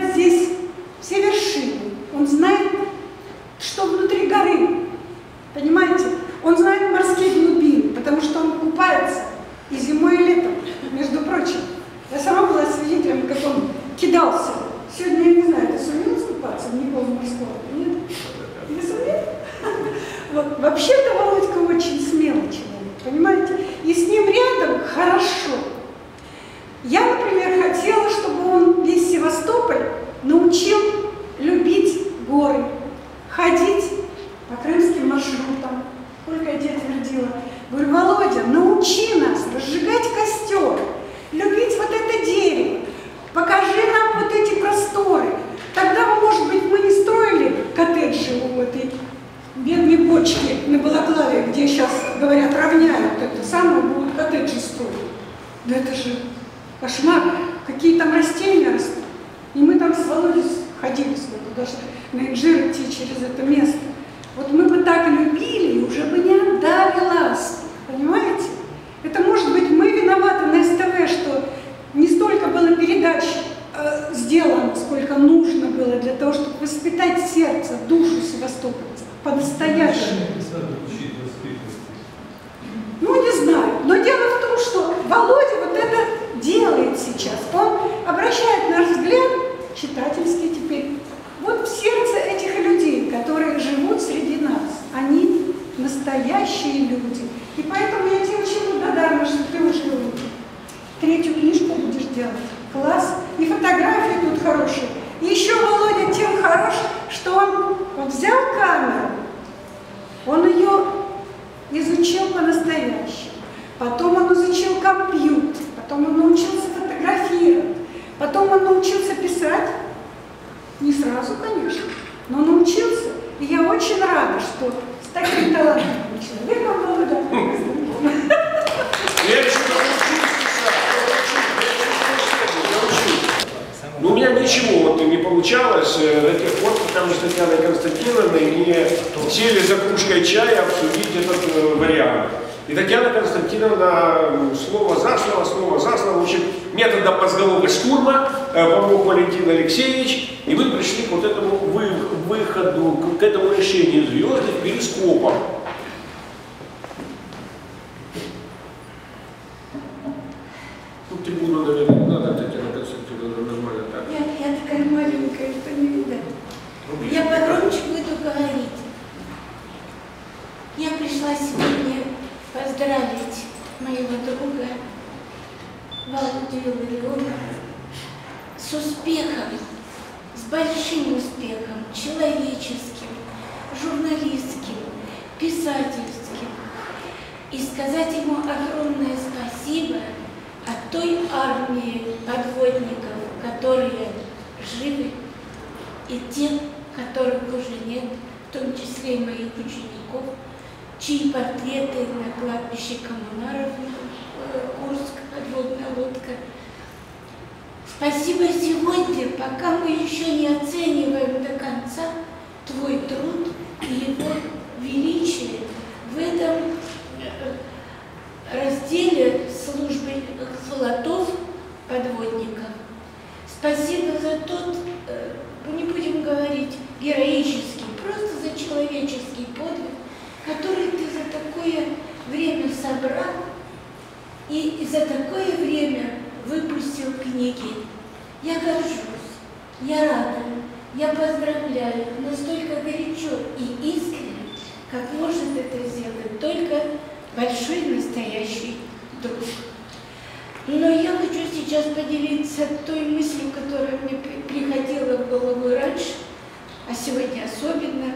знает здесь все вершины, он знает, что внутри горы, понимаете? Он знает морские глубины, потому что он купается и зимой, и летом, между прочим. Я сама была свидетелем, как он кидался. Сегодня я не знаю, ты сумел искупаться в Николу морского? Нет? Не сумел? Вот. Вообще-то Володька очень смелый человек, понимаете? И с ним рядом хорошо. Я, например, хотела, чтобы он весь Севастополь научил любить горы, ходить по крымским маршрутам. Сколько я тебе твердила. Говорю, Володя, научи нас разжигать костер, любить вот это дерево, покажи нам вот эти просторы. Тогда, может быть, мы не строили коттеджи у этой бедной бочки на Балаклаве, где сейчас, говорят, равняют это самое, будут коттеджи строить. Да это же кошмар, какие там растения растут. И мы там с Володей ходили даже на инжир идти через это место. Вот мы бы так любили, и уже бы не отдали ласку, понимаете? Это, может быть, мы виноваты на СТВ, что не столько было передач сделано, сколько нужно было для того, чтобы воспитать сердце, душу севастопольцев по-настоящему. Ну, не знаю. Но дело в том, что Володя вот это делает сейчас. Он обращает наш взгляд, читательский теперь, вот в сердце этих людей, которые живут среди нас. Они настоящие люди. И поэтому я тебе очень благодарна, что ты уже третью книжку будешь делать. Класс. И фотографии тут хорошие. И еще Володя тем хорош, что он взял камеру, он ее изучил по-настоящему. Потом он изучил компьютер, потом он научился фотографировать, потом он научился писать. Не сразу, конечно, но научился. И я очень рада, что с таким талантливым человеком Володя. Но у меня ничего вот не получалось до тех пор, пока мы с Татьяной Константиновной не сели за кружкой чая обсудить этот вариант. И Татьяна Константиновна слово за слово, в общем, методом мозгового штурма помог Валентин Алексеевич, и мы пришли к вот этому выходу, к этому решению звезды перископом. Ну, трибуну, наверное, не надо, Татьяна Константиновна, нормально так. Я такая маленькая, что не видать. Я погромче буду говорить. Я пришла сегодня поздравить моего друга Володю Илларионова с успехом, с большим успехом, человеческим, журналистским, писательским. И сказать ему огромное спасибо от той армии подводников, которые живы, и тех, которых уже нет, в том числе и моих учеников, чьи портреты на кладбище коммунаров, Курск, подводная лодка. Спасибо сегодня, пока мы еще не оцениваем до конца твой труд и его величие в этом разделе службы флотов подводников. Спасибо за тот, не будем говорить героический, просто за человеческий подвиг, который ты за такое время собрал и за такое время выпустил книги. Я горжусь, я рада, я поздравляю настолько горячо и искренне, как может это сделать только большой настоящий друг. Но я хочу сейчас поделиться той мыслью, которая мне приходила в голову раньше, а сегодня особенно,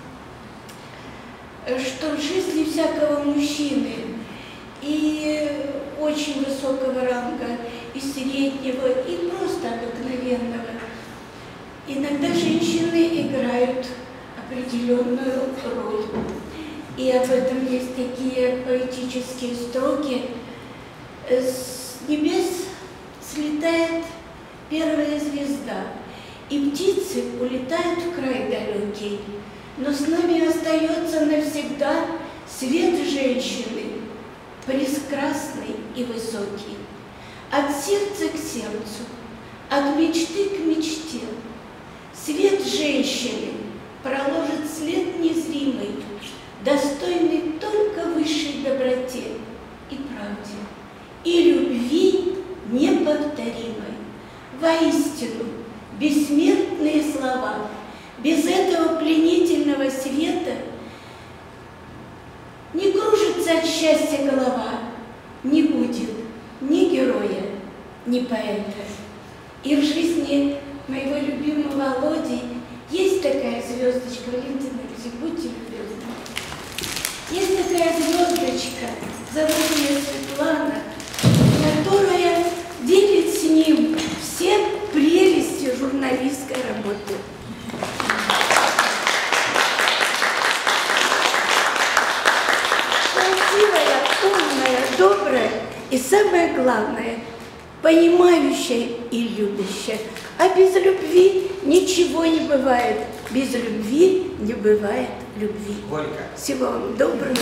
что в жизни всякого мужчины и очень высокого ранга, и среднего, и просто обыкновенного, иногда женщины играют определенную роль. И об этом есть такие поэтические строки. С небес слетает первая звезда, и птицы улетают в край далекий, но с нами остается навсегда свет женщины, прекрасный и высокий. От сердца к сердцу, от мечты к мечте. Свет женщины проложит след незримый, достойный только высшей доброте и правде, и любви неповторимой. Воистину, бессмертные слова, без этого пленительного света не кружится от счастья голова, не будет ни героя, ни поэта. И в жизни моего любимого Володи есть такая звездочка, Валентина Ильич, будьте любезны. Есть такая звездочка, зовут ее Светлана, которая делит с ним все прелести журналистской работы. Красивая, умная, добрая и, самое главное, понимающая и любящая. А без любви ничего не бывает. Без любви не бывает любви. Ольга. Всего вам доброго.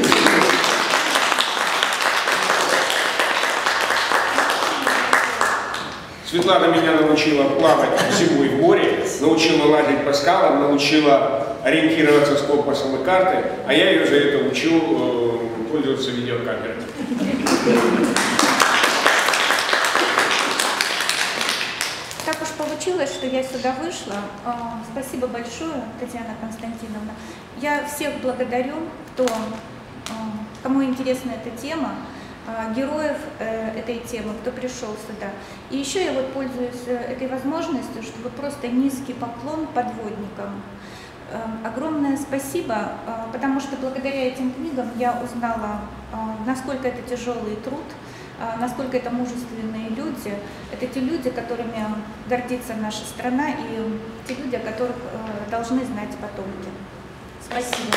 Светлана меня научила плавать зимой в море, научила лазить по скалам, научила ориентироваться с компасом и картой, а я ее за это учу пользоваться видеокамерой. Так уж получилось, что я сюда вышла. Спасибо большое, Татьяна Константиновна. Я всех благодарю, кому интересна эта тема, героев этой темы, кто пришел сюда. И еще я вот пользуюсь этой возможностью, чтобы просто низкий поклон подводникам. Огромное спасибо, потому что благодаря этим книгам я узнала, насколько это тяжелый труд, насколько это мужественные люди. Это те люди, которыми гордится наша страна, и те люди, о которых должны знать потомки. Спасибо.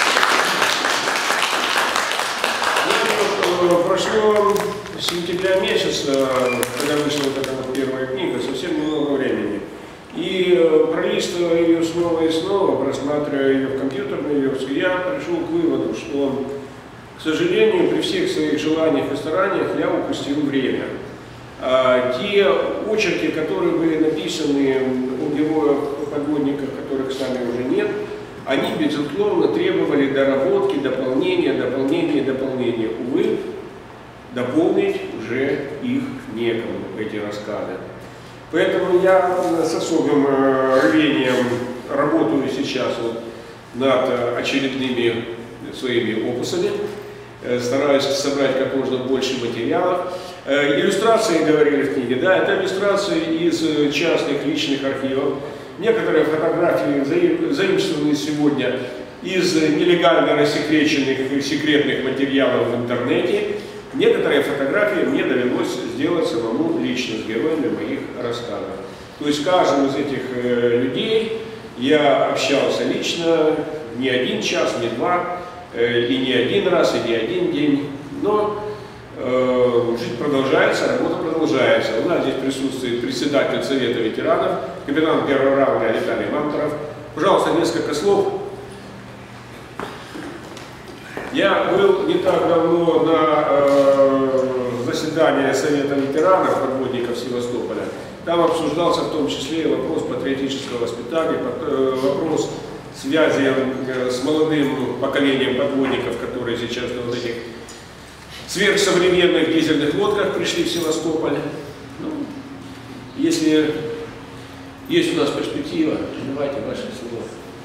Прошло сентября месяца, когда вышла вот эта вот первая книга, совсем немного времени. И пролистывая ее снова и снова, просматривая ее в компьютерной версии, я пришел к выводу, что, к сожалению, при всех своих желаниях и стараниях я упустил время. Те очерки, которые были написаны у героев-подводников, которых с нами уже нет, они, безусловно, требовали доработки, дополнения. Увы, дополнить уже их некому, эти рассказы. Поэтому я с особым рвением работаю сейчас вот над очередными своими опусами, стараюсь собрать как можно больше материалов. Иллюстрации, говорили в книге, да, это иллюстрации из частных личных архивов. Некоторые фотографии заимствованы сегодня из нелегально рассекреченных секретных материалов в интернете. Некоторые фотографии мне довелось сделать самому лично с героями моих рассказов. То есть с каждым из этих людей я общался лично не один час, не два, и не один раз, и не один день. Но жизнь продолжается, работа продолжается. У нас здесь присутствует председатель Совета ветеранов, капитан первого ранга Виталий Мамторов. Пожалуйста, несколько слов. Я был не так давно на заседании Совета ветеранов подводников Севастополя. Там обсуждался в том числе вопрос патриотического воспитания, вопрос связи с молодым поколением подводников, которые сейчас на вот этих сверхсовременных дизельных лодках пришли в Севастополь. Ну, если есть у нас перспектива, давайте ваши слова.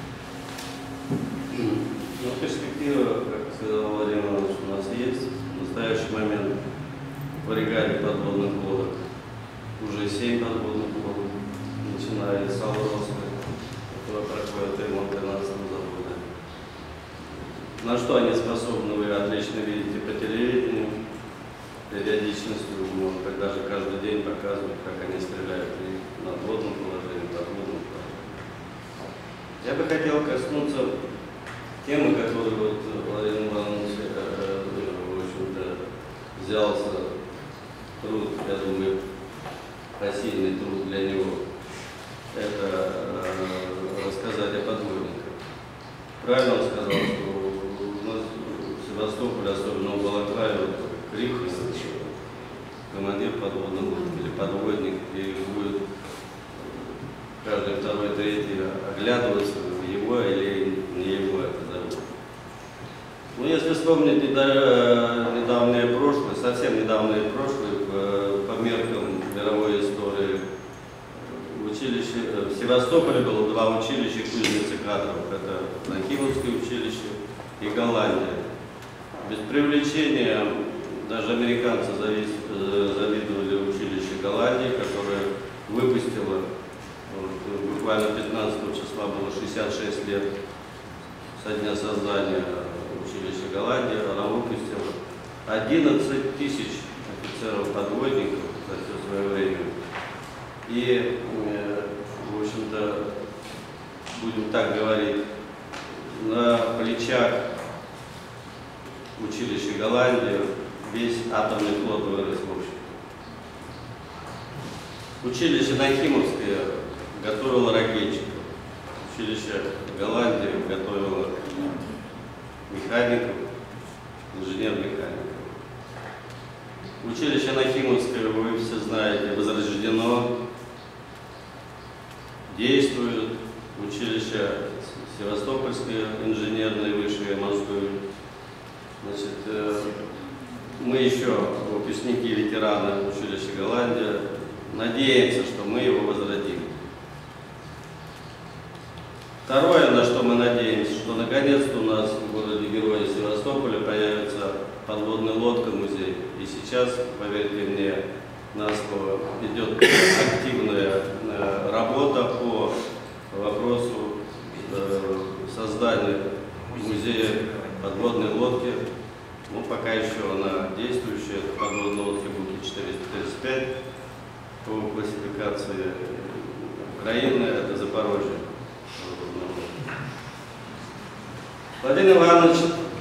Ну, перспектива, как сказал Владимир Иванович, у нас есть. В настоящий момент в бригаде подводных лодок уже 7 подводных лодок, начиная с Алроска, которая проходит ремонт 13-го завода. На что они способны, вы отлично видите по телевидению, периодичностью, можно так даже каждый день показывать, как они стреляют и в надводном положении, в подводном положении. Я бы хотел коснуться темы, которую вот Владимир Иванович, в общем-то, взялся труд, я думаю, посильный труд для него, это рассказать о подводниках. Правильно он сказал, что у нас в Севастополе, особенно в Балаклаве, вот, крик командир подводного лодки или подводник, и будет каждый второй, третий оглядываться, его или не его это завод. Ну, если вспомнить недавнее прошлое, совсем недавнее прошлое, по меркам мировой истории, в Севастополе было два училища кузнецы кадров. Это Нахимовское училище и Голландия. Без привлечения даже американцы завидовали училище Голландии, которое выпустило, буквально 15 числа было 66 лет со дня создания училища Голландии, она выпустила 11 тысяч офицеров-подводников за все свое время. И, в общем-то, будем так говорить, на плечах училища Голландии весь атомный флот вырос в общем. Училище Нахимовское готовило ракетчиков, училище Голландии готовило механиков, инженер-механиков. Училище Нахимовское, вы все знаете, возрождено, действует. Училище Севастопольское, инженерное, высшее, морское. Значит, мы еще, выпускники, ветераны училища Голландия, надеемся, что мы его возродим. Второе, на что мы надеемся, что наконец-то у нас в городе Героя Севастополя появится подводная лодка-музей. И сейчас, поверьте мне, на слово, идет активная работа по вопросу создания музея подводной лодки. Ну, пока еще она действующая, это подводная лодка Буки-435 по классификации Украины, это Запорожье. Владимир Иванович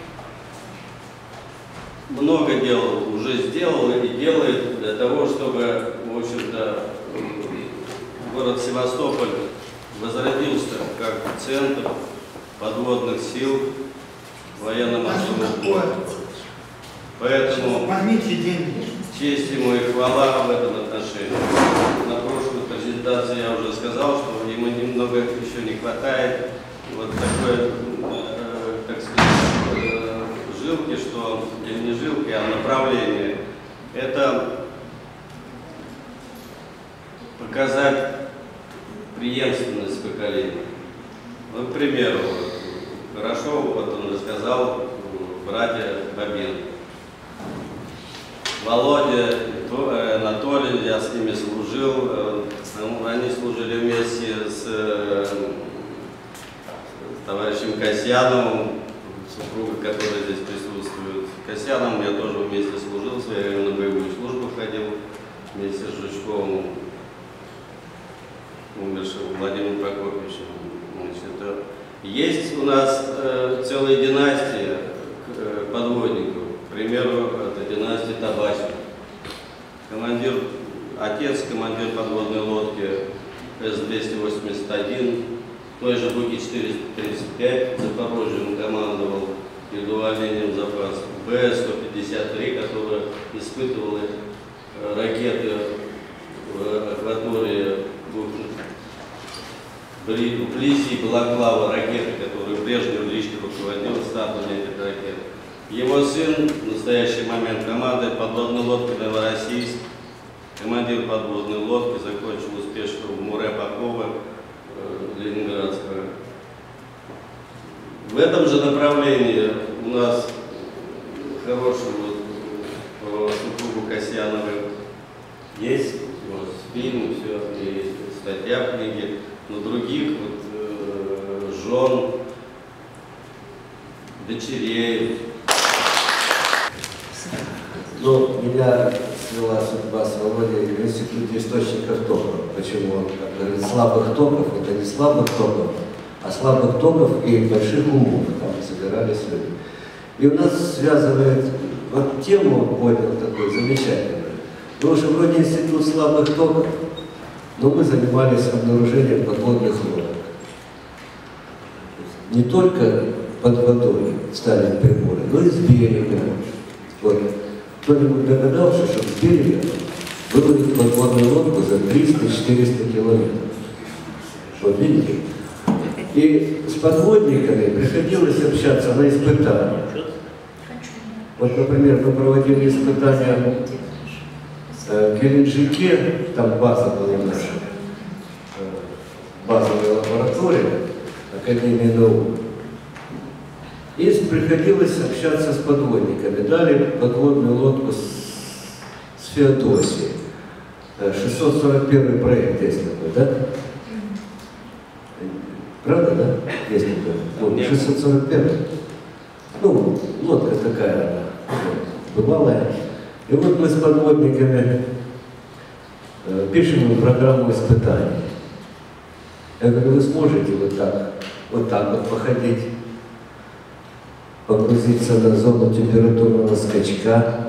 много делал, уже сделал и делает для того, чтобы, в общем-то, город Севастополь возродился как центр подводных сил военно-морского. Поэтому честь ему и хвала в этом отношении. На прошлой презентации я уже сказал, что ему немного еще не хватает вот такой, так сказать, жилки, что, или не жилки, а направление. Это показать преемственность поколений. Ну, к примеру, хорошо, вот он рассказал, братья Бабенко. Володя, Анатолий, я с ними служил, они служили вместе с товарищем Касьяновым, супруга, которая здесь присутствует. Касьяновым я тоже вместе служил, в свое время на боевую службу ходил, вместе с Жучковым, умершим Владимиром Прокопьевичем. Значит, есть у нас целая династия подводников. К примеру, это династия Табачных. Отец командир подводной лодки С-281, той же Буки-435, Запорожьем командовал перед увольнением запаса, Б-153, которая испытывала ракеты в акватории вблизи Балаклава, ракеты, которые Брежнев лично руководил стартом этих ракет. Его сын в настоящий момент командует подводной лодкой «Новороссийск», командир подводной лодки, закончил успешно в Муре Попова, Ленинградского. В этом же направлении у нас хороший по супругу Касьяновой есть фильм, все, и статья в книге, но других жен, дочерей. Но меня свела судьба с Володей в институте источников токов. Почему он, как говорит, слабых токов, это не слабых токов, а слабых токов и больших умов, там собирались люди. И у нас связывает, вот тему понял такой замечательную. Потому что вроде институт слабых токов, но мы занимались обнаружением подводных лодок. Не только под водой ставили приборы, но и с берега. Вот. Кто-нибудь догадался, что с берега выводит подводную лодку за 300-400 километров. Вот видите? И с подводниками приходилось общаться на испытания. Вот, например, мы проводили испытания в Геленджике, там база была наша, базовая лаборатория Академии наук. И приходилось общаться с подводниками. Дали подводную лодку с Феодосией. 641 проект есть такой, да? Правда, да? Есть такой. Вот, 641. Ну, лодка такая она, бывалая. И вот мы с подводниками пишем им программу испытаний. Я говорю, вы сможете вот так походить, погрузиться на зону температурного скачка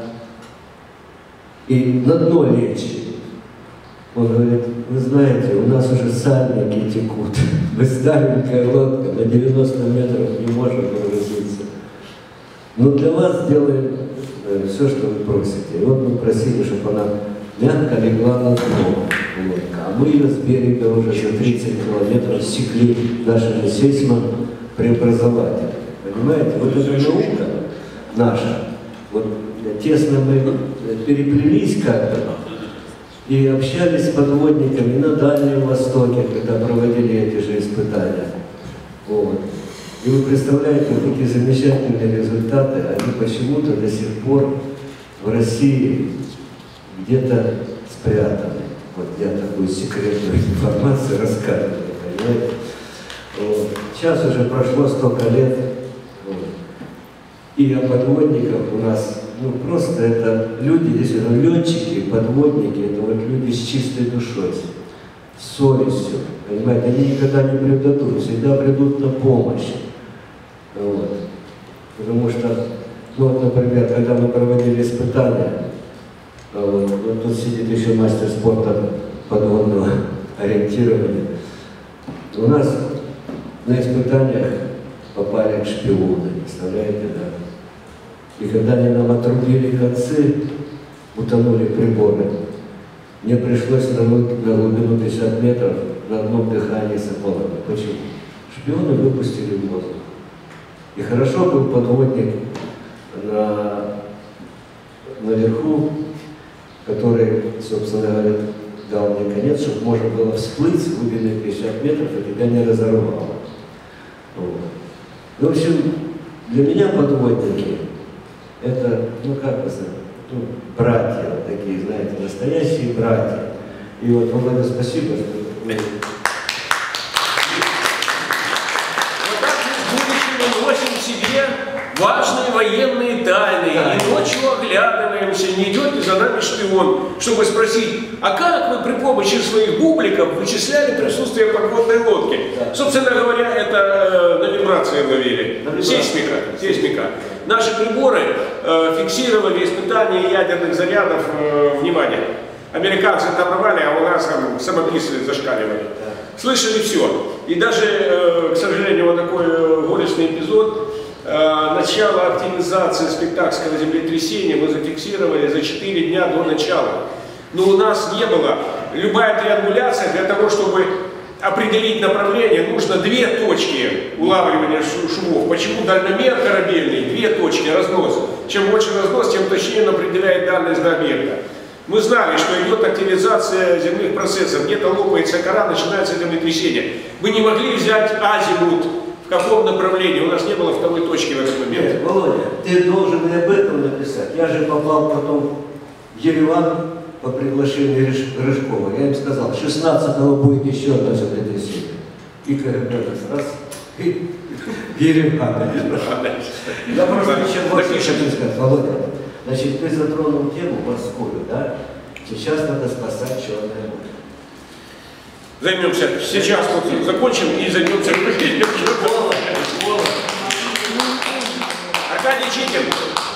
и на дно лечь. Он говорит, вы знаете, у нас уже сальники текут. Мы старенькая лодка, на 90 метров не можем погрузиться. Но для вас сделаем все, что вы просите. И вот мы просили, чтобы она мягко легла на дно лодка. А мы ее с берега уже за 30 километров секли нашими сейсмопреобразователями. Понимаете? Вот эта наука наша, вот тесно мы переплелись как-то и общались с подводниками на Дальнем Востоке, когда проводили эти же испытания. Вот. И вы представляете, вот такие замечательные результаты, они почему-то до сих пор в России где-то спрятаны. Вот я такую секретную информацию рассказываю, понимаете? Вот. Сейчас уже прошло столько лет, вот. И о подводниках у нас, ну просто это люди, действительно, летчики, подводники, это вот люди с чистой душой, с совестью, понимаете, они никогда не предадут, всегда придут на помощь. Вот. Потому что, ну вот, например, когда мы проводили испытания, вот тут сидит еще мастер спорта подводного ориентирования, у нас на испытаниях попали шпионы, представляете, да? И когда они нам отрубили концы, утонули приборы, мне пришлось нырнуть на глубину 50 метров на одном дыхании с аквалангом. Почему? Шпионы выпустили в воздух. И хорошо был подводник наверху, который, собственно говоря, дал мне конец, чтобы можно было всплыть с глубины 50 метров, и тебя не разорвало. Вот. В общем, для меня подводники это, ну как бы сказать, ну, братья такие, знаете, настоящие братья. И вот, Володя, спасибо, что вы... Важные военные тайны, да. И ночью оглядываемся, не идет ли за нами шпион, чтобы спросить, а как вы при помощи своих бубликов вычисляли присутствие подводной лодки? Да. Собственно говоря, это на вибрации ловили, сейсмика. Наши приборы фиксировали испытания ядерных зарядов, внимание, американцы оторвали, а у нас там самописцы зашкаливали. Да. Слышали все. И даже, к сожалению, вот такой горестный эпизод. Начало активизации спектакского землетрясения мы зафиксировали за 4 дня до начала. Но у нас не было. Любая триангуляция для того, чтобы определить направление, нужно 2 точки улавливания шумов. Почему дальномер корабельный? 2 точки, разнос. Чем больше разнос, тем точнее он определяет дальность до объекта. Мы знали, что идет активизация земных процессов. Где-то лопается кора, начинается землетрясение. Мы не могли взять азимут. В каком направлении? У нас не было второй точки в этот момент. Нет, Володя, ты должен и об этом написать. Я же попал потом в Ереван по приглашению Рыжкова. Я им сказал, 16-го будет еще одно землетрясение. И КГБ раз, и Ереван. Я просто еще больше хочу сказать, Володя. Значит, ты затронул тему морскую, да? Сейчас надо спасать Черное море. Займемся. Сейчас вот закончим и займемся. Аркадий Читин.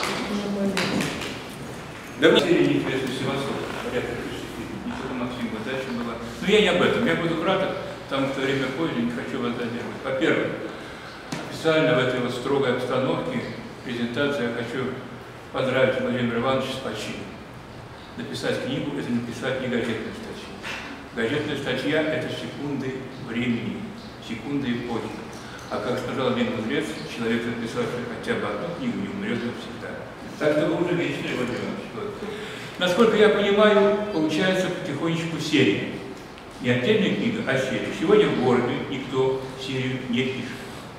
Да мне интересует Севастополь, порядка 6 Максим задача была. Но я не об этом, я буду краток, потому что время позже, не хочу вас задерживать. Во-первых, официально в этой вот строгой обстановке презентации я хочу поздравить Владимира Ивановича с почином. Написать книгу – это не писать негативную статью. Газетная статья – это секунды времени, секунды эпохи. А как сказал один мудрец, человек, написавший хотя бы одну книгу, не умрет навсегда. Так что вы уже видите, Владимир Иванович. Насколько я понимаю, получается потихонечку серия. Не отдельная книга, а серия. Сегодня в городе никто серию не пишет.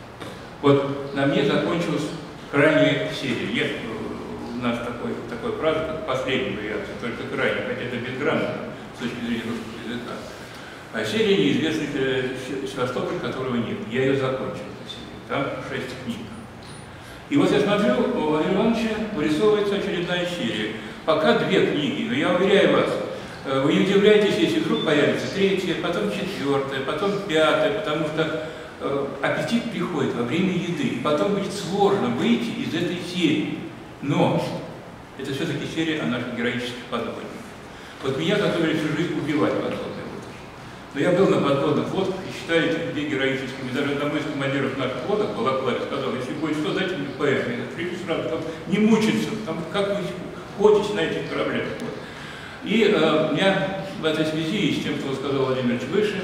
Вот на мне закончилась крайняя серия. Нет у нас такой фраза, как последняя вариация, только крайняя, хотя это безграмотно с точки зрения русского языка. А серия неизвестных Севастополь, которого нет. Я ее закончил, эту серию. Там 6 книг. И вот я смотрю, у Владимира Ивановича вырисовывается очередная серия. Пока 2 книги, но я уверяю вас, вы не удивляйтесь, если вдруг появится 3-я, потом 4-я, потом 5-я, потому что аппетит приходит во время еды, и потом будет сложно выйти из этой серии. Но это все-таки серия о наших героических подводниках. Вот меня готовили всю жизнь убивать подводные лодки. Но я был на подводных лодках и считаю этих людей героическими. Даже одному из командиров наших лодок, Балаклаве, сказал: если будет что, дайте мне поэзию. Я говорю, сразу, там, не мучиться, там, как вы ходите на этих кораблях. Вот. И у меня в этой связи, и с тем, что сказал Владимир Ильич выше,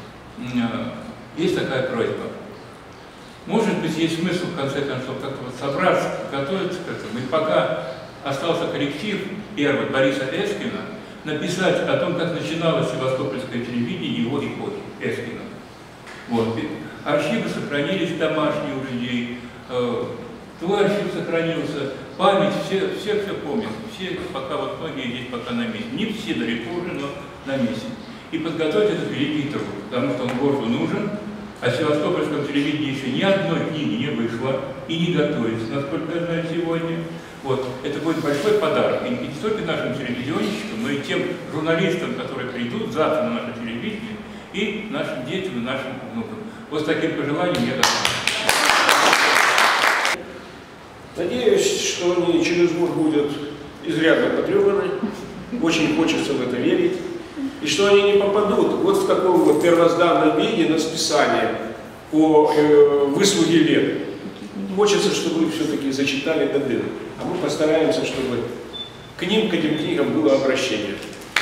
есть такая просьба. Может быть, есть смысл, в конце концов, как-то вот собраться, готовиться к этому. И пока остался коллектив первый Бориса Эскина, написать о том, как начиналось севастопольское телевидение его эпохи Эскина. Вот. Архивы сохранились домашние у людей, твой архив сохранился, память, все помнят, все пока вот многие здесь пока на месте. Не все далеко уже, но на месте. И подготовить этот великий труд, потому что он городу нужен, а в севастопольском телевидении еще ни одной книги не вышло и не готовится, насколько я знаю сегодня. Вот. Это будет большой подарок и не только нашим телевизионщикам, но и тем журналистам, которые придут завтра на наше телевидение, и нашим детям, и нашим внукам. Вот с таким пожеланием я готов. Надеюсь, что они через год будут изрядно потрепаны. Очень хочется в это верить. И что они не попадут вот в таком вот первозданном виде на списание по выслуге лет. Хочется, чтобы вы все-таки зачитали до дыр. А мы постараемся, чтобы к ним, к этим книгам было обращение.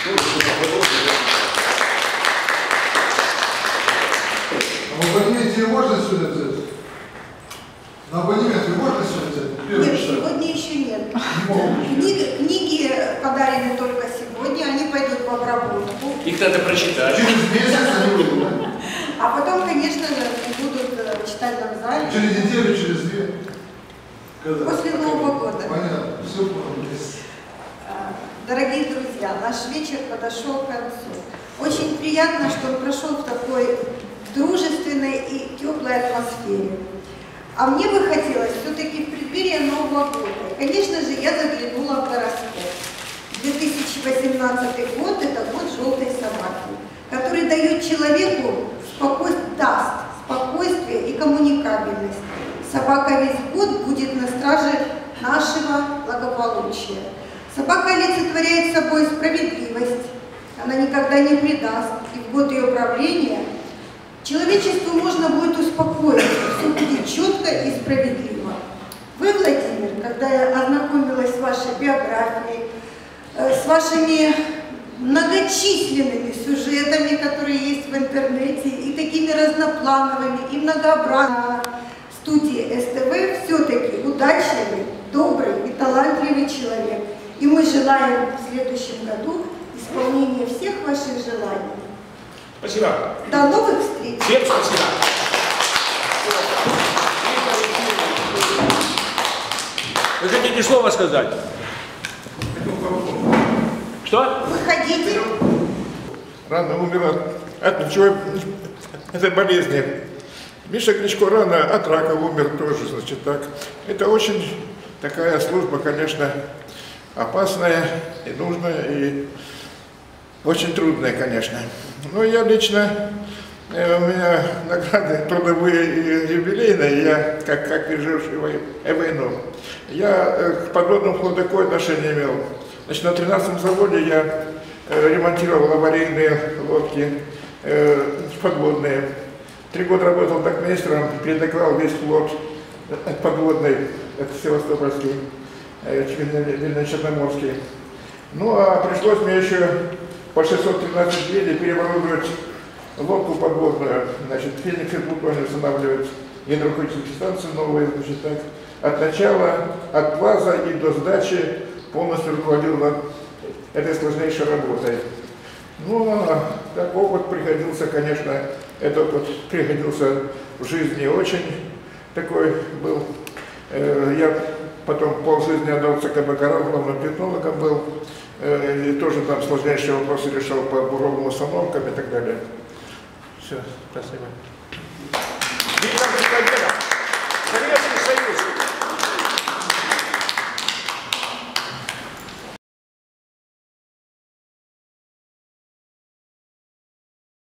А в абонементе можно сюда взять? На абонементе можно сюда взять? Нет, сегодня еще нет. Книги подарены только сегодня, они пойдут в обработку. Их надо прочитать. Через месяц они будут. А потом, конечно, будут в читальном зале. Через неделю, через 2. Когда? После Нового года. Понятно, все понял. Дорогие друзья, наш вечер подошел к концу. Очень приятно, что он прошел в такой дружественной и теплой атмосфере. А мне бы хотелось все-таки в преддверии Нового года. Конечно же, я заглянула в гороскоп. 2018 год – это год желтой собаки, который дает человеку спокойствие и коммуникабельность. Собака весь год будет на страже нашего благополучия. Собака олицетворяет собой справедливость, она никогда не предаст, и в год ее правления человечеству можно будет успокоиться, все будет четко и справедливо. Вы, Владимир, когда я ознакомилась с вашей биографией, с вашими многочисленными сюжетами, которые есть в интернете, и такими разноплановыми, и многообразными, студии СТВ все-таки удачливый, добрый и талантливый человек. И мы желаем в следующем году исполнения всех ваших желаний. Спасибо. До новых встреч. Всем спасибо. Вы хотите слово сказать? Что? Выходите. Рано умер от этой болезни. Миша Гречко рано от рака умер тоже, значит, так. Это очень такая служба, конечно, опасная и нужная, и очень трудная, конечно. Но я лично, у меня награды трудовые и юбилейные, я как переживший войну, я к подводному флоту такое отношение имел. Значит, на 13-м заводе я ремонтировал аварийные лодки подводные. 3 года работал докмейстером, передокрывал весь флот подводный, это Севастопольский, Вильно-Черноморский. Ну, а пришлось мне еще по 613 дней переоборудовать лодку подводную, значит, Феникс Плутоний устанавливать гидроакустические станции новые, значит, так. От начала, от плаза и до сдачи полностью руководил над этой сложнейшей работой. Ну, так опыт пригодился, конечно, этот опыт пригодился в жизни очень такой был. Я потом полжизни отдал ЦКБ «Коралл», главным технологом был, и тоже там сложнейшие вопросы решал по буровым установкам и так далее. Все, спасибо.